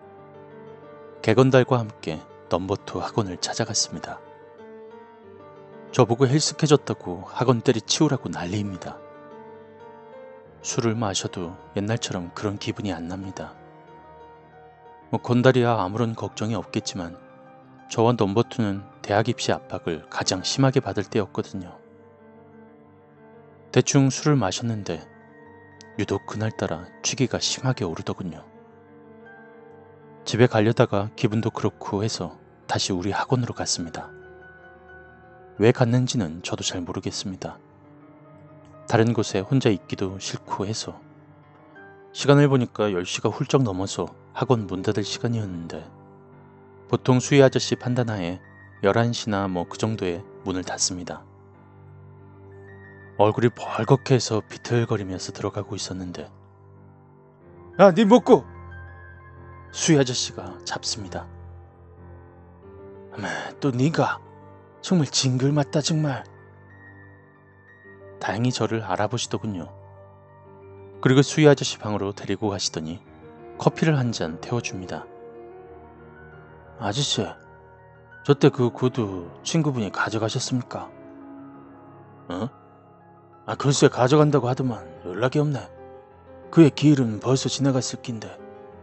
개건달과 함께 넘버투 학원을 찾아갔습니다. 저보고 헬스케졌다고 학원 때리치우라고 난리입니다. 술을 마셔도 옛날처럼 그런 기분이 안 납니다. 뭐 건달이야 아무런 걱정이 없겠지만 저와 넘버투는 대학 입시 압박을 가장 심하게 받을 때였거든요. 대충 술을 마셨는데 유독 그날따라 취기가 심하게 오르더군요. 집에 가려다가 기분도 그렇고 해서 다시 우리 학원으로 갔습니다. 왜 갔는지는 저도 잘 모르겠습니다. 다른 곳에 혼자 있기도 싫고 해서. 시간을 보니까 열 시가 훌쩍 넘어서 학원 문 닫을 시간이었는데 보통 수희 아저씨 판단하에 열한 시나 뭐 그 정도에 문을 닫습니다. 얼굴이 벌겋게 비틀거리면서 들어가고 있었는데 야, 네 먹고! 수희 아저씨가 잡습니다. 또 네가 정말 징글맞다 정말. 다행히 저를 알아보시더군요. 그리고 수희 아저씨 방으로 데리고 가시더니 커피를 한 잔 태워줍니다. 아저씨, 저때 그 구두 친구분이 가져가셨습니까? 어? 아, 글쎄 가져간다고 하더만 연락이 없네. 그의 기일은 벌써 지나갔을 낀데.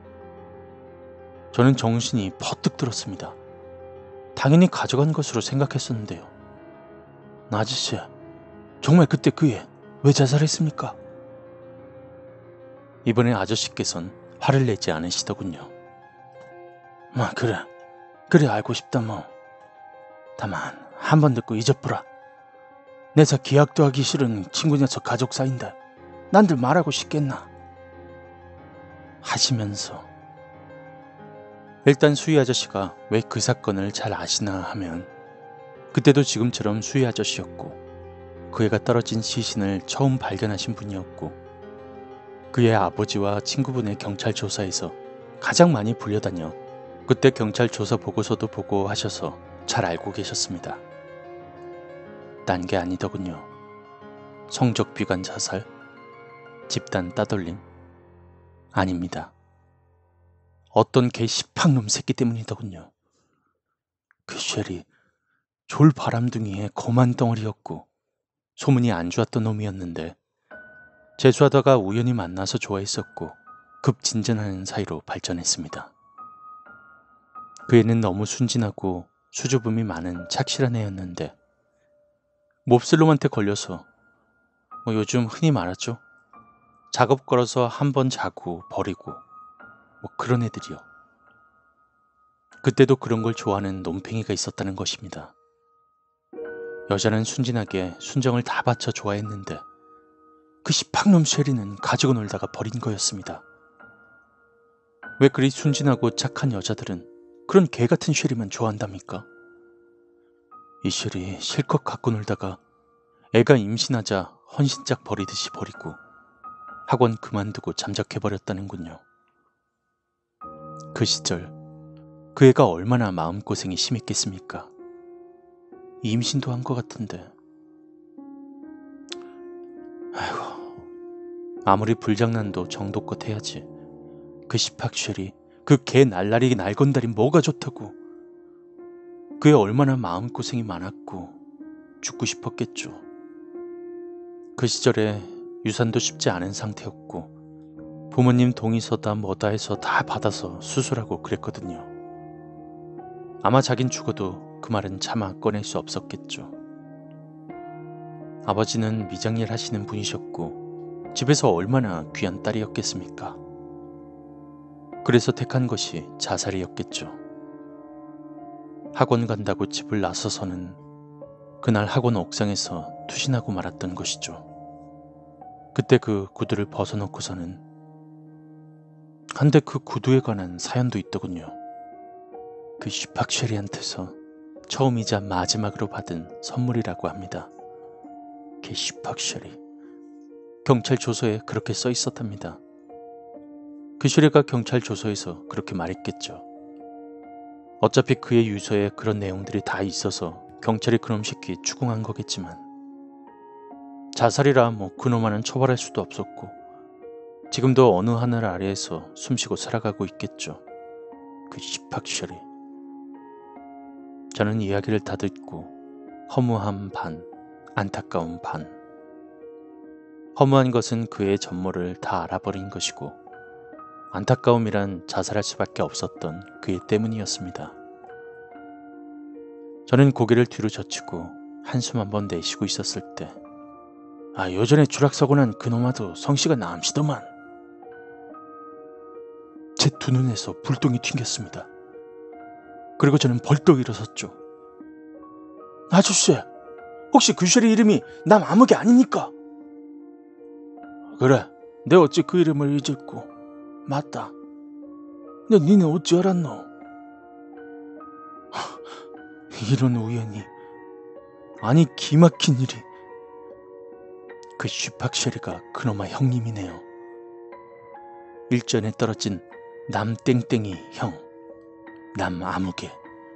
저는 정신이 퍼뜩 들었습니다. 당연히 가져간 것으로 생각했었는데요. 아저씨, 정말 그때 그애 왜 자살했습니까? 이번에 아저씨께선 화를 내지 않으시더군요. 뭐 그래, 그래 알고 싶다 뭐. 다만 한 번 듣고 잊어보라. 내사 기약도 하기 싫은 친구 녀석 가족 사이인데 난들 말하고 싶겠나. 하시면서 일단 수희 아저씨가 왜 그 사건을 잘 아시나 하면 그때도 지금처럼 수희 아저씨였고 그 애가 떨어진 시신을 처음 발견하신 분이었고 그의 아버지와 친구분의 경찰 조사에서 가장 많이 불려다녀 그때 경찰 조사 보고서도 보고 하셔서 잘 알고 계셨습니다. 딴 게 아니더군요. 성적 비관 자살? 집단 따돌림? 아닙니다. 어떤 개 십학놈 새끼 때문이더군요. 그 쉘이 졸 바람둥이의 거만 덩어리였고 소문이 안 좋았던 놈이었는데 재수하다가 우연히 만나서 좋아했었고 급 진전하는 사이로 발전했습니다. 그 애는 너무 순진하고 수줍음이 많은 착실한 애였는데 몹쓸 놈한테 걸려서 뭐 요즘 흔히 말하죠. 작업 걸어서 한 번 자고 버리고 뭐 그런 애들이요. 그때도 그런 걸 좋아하는 놈팽이가 있었다는 것입니다. 여자는 순진하게 순정을 다 바쳐 좋아했는데 그 십학놈 쉐리는 가지고 놀다가 버린 거였습니다. 왜 그리 순진하고 착한 여자들은 그런 개같은 쉐리만 좋아한답니까? 이 쉐리 실컷 갖고 놀다가 애가 임신하자 헌신짝 버리듯이 버리고 학원 그만두고 잠적해버렸다는군요. 그 시절 그 애가 얼마나 마음고생이 심했겠습니까? 임신도 한 것 같은데. 아이고, 아무리 불장난도 정도껏 해야지. 그 십학쉘이 그 개 날라리 날건달이 뭐가 좋다고. 그애 얼마나 마음고생이 많았고 죽고 싶었겠죠. 그 시절에 유산도 쉽지 않은 상태였고 부모님 동의서다 뭐다 해서 다 받아서 수술하고 그랬거든요. 아마 자긴 죽어도 그 말은 차마 꺼낼 수 없었겠죠. 아버지는 미장일 하시는 분이셨고 집에서 얼마나 귀한 딸이었겠습니까? 그래서 택한 것이 자살이었겠죠. 학원 간다고 집을 나서서는 그날 학원 옥상에서 투신하고 말았던 것이죠. 그때 그 구두를 벗어놓고서는 한데 그 구두에 관한 사연도 있더군요. 그 슈팍쉐리한테서 처음이자 마지막으로 받은 선물이라고 합니다. 그 슈팍쉐리. 경찰 조서에 그렇게 써 있었답니다. 그 쉐리가 경찰 조서에서 그렇게 말했겠죠. 어차피 그의 유서에 그런 내용들이 다 있어서 경찰이 그놈 새끼 추궁한 거겠지만 자살이라 뭐 그놈만은 처벌할 수도 없었고 지금도 어느 하늘 아래에서 숨쉬고 살아가고 있겠죠. 그 십학셔리. 저는 이야기를 다 듣고 허무함 반, 안타까움 반. 허무한 것은 그의 전모를 다 알아버린 것이고 안타까움이란 자살할 수밖에 없었던 그의 때문이었습니다. 저는 고개를 뒤로 젖히고 한숨 한번 내쉬고 있었을 때 아, 요전에 추락사고 난 그놈아도 성씨가 남시더만. 제 두 눈에서 불똥이 튕겼습니다. 그리고 저는 벌떡 일어섰죠. 아저씨, 혹시 그 쉘의 이름이 남아무개 아닙니까? 그래, 내 어찌 그 이름을 잊었고. 맞다. 근데 니는 어찌 알았노? 이런 우연이. 아니, 기막힌 일이. 그 슈팍쉐리가 그놈아 형님이네요. 일전에 떨어진 남땡땡이 형, 남아무개.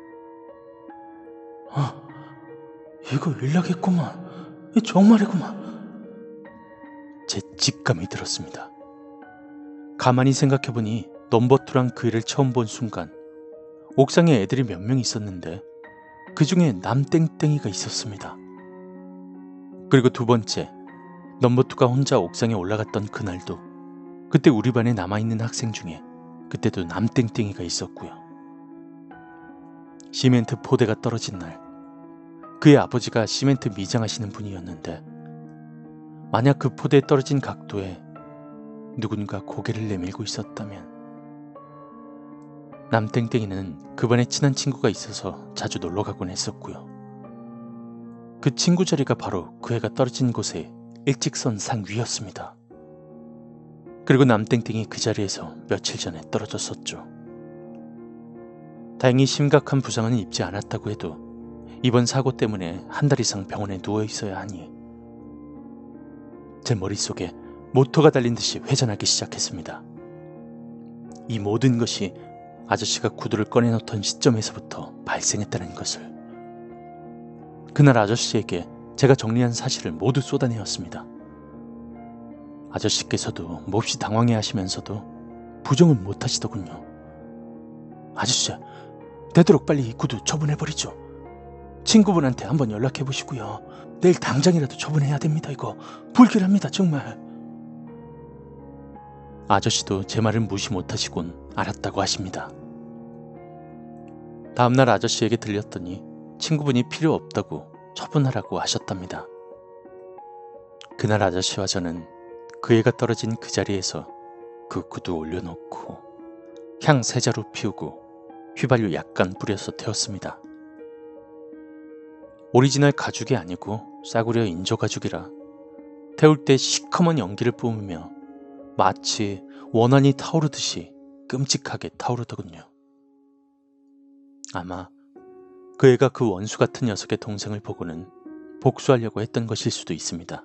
아, 이거 일나겠구만. 정말이구만. 제 직감이 들었습니다. 가만히 생각해보니 넘버투랑 그 애를 처음 본 순간 옥상에 애들이 몇 명 있었는데 그 중에 남땡땡이가 있었습니다. 그리고 두 번째, 넘버투가 혼자 옥상에 올라갔던 그날도 그때 우리 반에 남아있는 학생 중에 그때도 남땡땡이가 있었고요. 시멘트 포대가 떨어진 날, 그의 아버지가 시멘트 미장하시는 분이었는데 만약 그 포대에 떨어진 각도에 누군가 고개를 내밀고 있었다면. 남땡땡이는 그 반에 친한 친구가 있어서 자주 놀러가곤 했었고요. 그 친구 자리가 바로 그 애가 떨어진 곳의 일직선 상 위였습니다. 그리고 남땡땡이 그 자리에서 며칠 전에 떨어졌었죠. 다행히 심각한 부상은 입지 않았다고 해도 이번 사고 때문에 한 달 이상 병원에 누워 있어야 하니 제 머릿속에 모터가 달린 듯이 회전하기 시작했습니다. 이 모든 것이 아저씨가 구두를 꺼내놓던 시점에서부터 발생했다는 것을. 그날 아저씨에게 제가 정리한 사실을 모두 쏟아내었습니다. 아저씨께서도 몹시 당황해 하시면서도 부정은 못 하시더군요. 아저씨, 되도록 빨리 이 구두 처분해버리죠. 친구분한테 한번 연락해보시고요. 내일 당장이라도 처분해야 됩니다. 이거 불길합니다, 정말. 아저씨도 제 말을 무시 못하시곤 알았다고 하십니다. 다음날 아저씨에게 들렸더니 친구분이 필요 없다고 처분하라고 하셨답니다. 그날 아저씨와 저는 그 애가 떨어진 그 자리에서 그 구두 올려놓고 향 세 자루 피우고 휘발유 약간 뿌려서 태웠습니다. 오리지널 가죽이 아니고 싸구려 인조 가죽이라 태울 때 시커먼 연기를 뿜으며 마치 원한이 타오르듯이 끔찍하게 타오르더군요. 아마 그 애가 그 원수 같은 녀석의 동생을 보고는 복수하려고 했던 것일 수도 있습니다.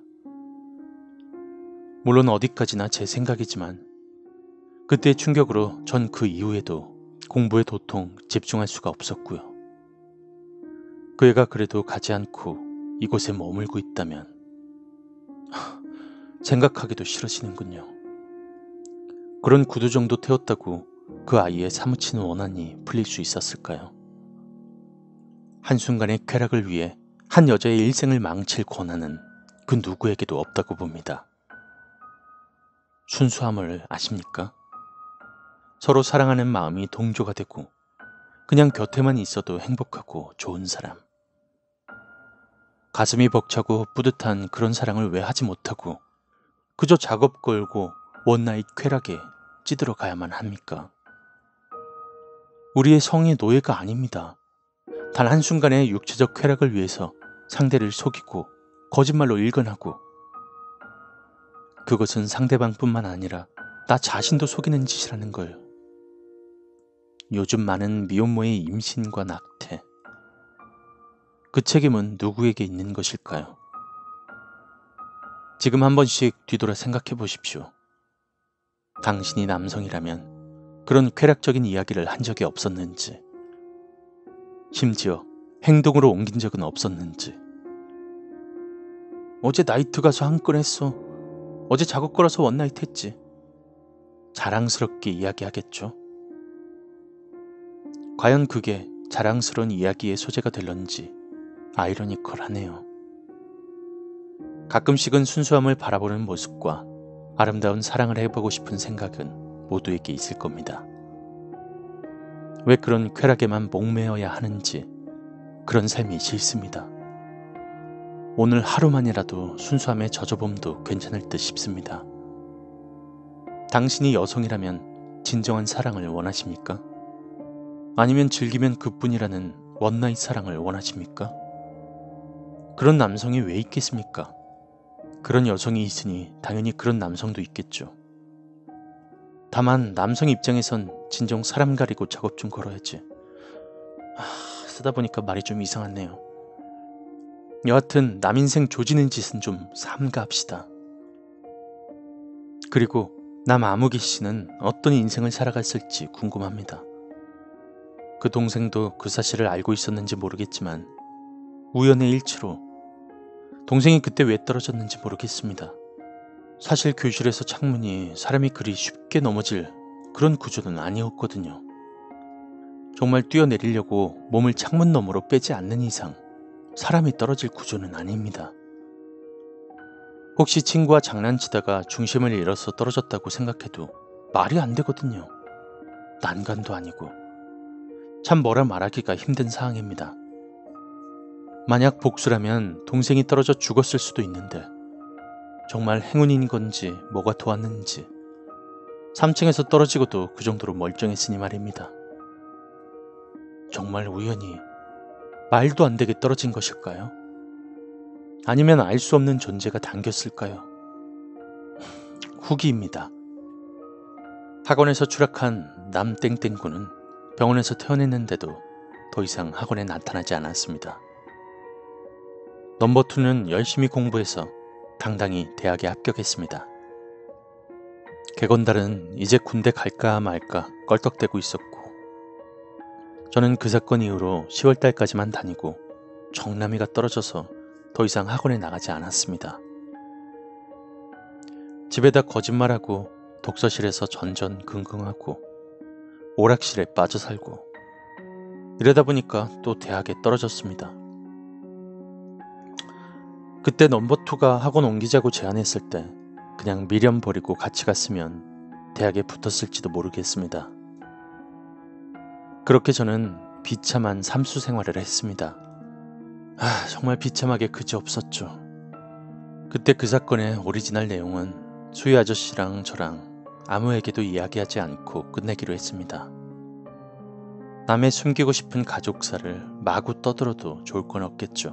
물론 어디까지나 제 생각이지만 그때의 충격으로 전 그 이후에도 공부에 도통 집중할 수가 없었고요. 그 애가 그래도 가지 않고 이곳에 머물고 있다면 생각하기도 싫어지는군요. 그런 구두 정도 태웠다고 그 아이의 사무치는 원한이 풀릴 수 있었을까요? 한순간의 쾌락을 위해 한 여자의 일생을 망칠 권한은 그 누구에게도 없다고 봅니다. 순수함을 아십니까? 서로 사랑하는 마음이 동조가 되고 그냥 곁에만 있어도 행복하고 좋은 사람. 가슴이 벅차고 뿌듯한 그런 사랑을 왜 하지 못하고 그저 작업 걸고 원나잇 쾌락에 찌들어 가야만 합니까? 우리의 성의 노예가 아닙니다. 단 한순간의 육체적 쾌락을 위해서 상대를 속이고 거짓말로 일관하고 그것은 상대방뿐만 아니라 나 자신도 속이는 짓이라는 걸. 요즘 많은 미혼모의 임신과 낙태. 그 책임은 누구에게 있는 것일까요? 지금 한 번씩 뒤돌아 생각해 보십시오. 당신이 남성이라면 그런 쾌락적인 이야기를 한 적이 없었는지, 심지어 행동으로 옮긴 적은 없었는지. 어제 나이트 가서 한 건 했어. 어제 작업 걸어서 원나잇 했지. 자랑스럽게 이야기하겠죠. 과연 그게 자랑스러운 이야기의 소재가 될런지 아이러니컬하네요. 가끔씩은 순수함을 바라보는 모습과 아름다운 사랑을 해보고 싶은 생각은 모두에게 있을 겁니다. 왜 그런 쾌락에만 목매어야 하는지 그런 삶이 싫습니다. 오늘 하루만이라도 순수함에 젖어봄도 괜찮을 듯 싶습니다. 당신이 여성이라면 진정한 사랑을 원하십니까? 아니면 즐기면 그뿐이라는 원나잇 사랑을 원하십니까? 그런 남성이 왜 있겠습니까? 그런 여성이 있으니 당연히 그런 남성도 있겠죠. 다만 남성 입장에선 진정 사람 가리고 작업 좀 걸어야지. 아, 쓰다 보니까 말이 좀 이상하네요. 여하튼 남 인생 조지는 짓은 좀 삼가합시다. 그리고 남 아무개 씨는 어떤 인생을 살아갔을지 궁금합니다. 그 동생도 그 사실을 알고 있었는지 모르겠지만 우연의 일치로 동생이 그때 왜 떨어졌는지 모르겠습니다. 사실 교실에서 창문이 사람이 그리 쉽게 넘어질 그런 구조는 아니었거든요. 정말 뛰어내리려고 몸을 창문 너머로 빼지 않는 이상 사람이 떨어질 구조는 아닙니다. 혹시 친구와 장난치다가 중심을 잃어서 떨어졌다고 생각해도 말이 안 되거든요. 난간도 아니고. 참 뭐라 말하기가 힘든 상황입니다. 만약 복수라면 동생이 떨어져 죽었을 수도 있는데 정말 행운인 건지 뭐가 도왔는지 삼 층에서 떨어지고도 그 정도로 멀쩡했으니 말입니다. 정말 우연히 말도 안 되게 떨어진 것일까요? 아니면 알 수 없는 존재가 당겼을까요? 후기입니다. 학원에서 추락한 남땡땡군은 병원에서 퇴원했는데도 더 이상 학원에 나타나지 않았습니다. 넘버투는 열심히 공부해서 당당히 대학에 합격했습니다. 개건달은 이제 군대 갈까 말까 껄떡대고 있었고 저는 그 사건 이후로 시월달까지만 다니고 정남이가 떨어져서 더 이상 학원에 나가지 않았습니다. 집에다 거짓말하고 독서실에서 전전긍긍하고 오락실에 빠져 살고 이러다 보니까 또 대학에 떨어졌습니다. 그때 넘버투가 학원 옮기자고 제안했을 때 그냥 미련 버리고 같이 갔으면 대학에 붙었을지도 모르겠습니다. 그렇게 저는 비참한 삼수 생활을 했습니다. 아, 정말 비참하게 그지없었죠. 그때 그 사건의 오리지널 내용은 수희 아저씨랑 저랑 아무에게도 이야기하지 않고 끝내기로 했습니다. 남의 숨기고 싶은 가족사를 마구 떠들어도 좋을 건 없겠죠.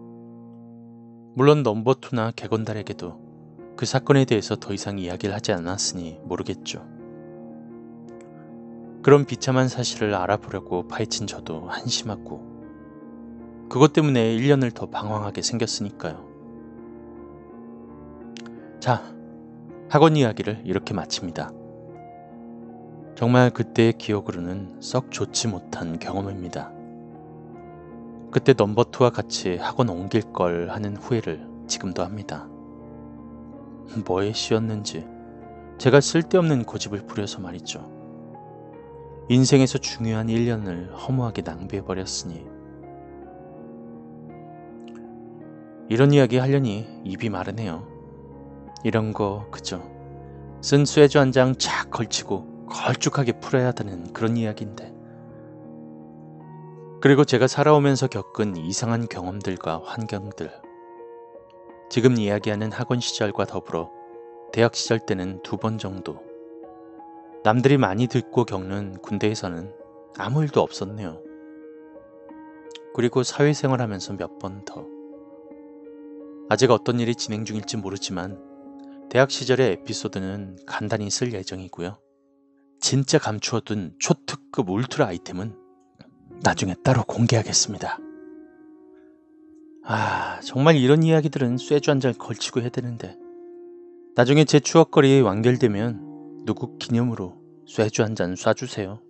물론 넘버투나 개건달에게도 그 사건에 대해서 더 이상 이야기를 하지 않았으니 모르겠죠. 그런 비참한 사실을 알아보려고 파헤친 저도 한심하고 그것 때문에 일 년을 더 방황하게 생겼으니까요. 자, 학원 이야기를 이렇게 마칩니다. 정말 그때의 기억으로는 썩 좋지 못한 경험입니다. 그때 넘버투와 같이 학원 옮길 걸 하는 후회를 지금도 합니다. 뭐에 씌었는지 제가 쓸데없는 고집을 부려서 말이죠. 인생에서 중요한 일 년을 허무하게 낭비해버렸으니 이런 이야기 하려니 입이 마르네요. 이런 거 그죠? 쓴 쇠주 한 장 착 걸치고 걸쭉하게 풀어야 되는 그런 이야기인데 그리고 제가 살아오면서 겪은 이상한 경험들과 환경들 지금 이야기하는 학원 시절과 더불어 대학 시절 때는 두 번 정도 남들이 많이 듣고 겪는 군대에서는 아무 일도 없었네요. 그리고 사회생활하면서 몇 번 더 아직 어떤 일이 진행 중일지 모르지만 대학 시절의 에피소드는 간단히 쓸 예정이고요. 진짜 감추어둔 초특급 울트라 아이템은 나중에 따로 공개하겠습니다. 아, 정말 이런 이야기들은 쇠주 한 잔 걸치고 해야 되는데 나중에 제 추억거리 완결되면 누구 기념으로 쇠주 한 잔 쏴주세요.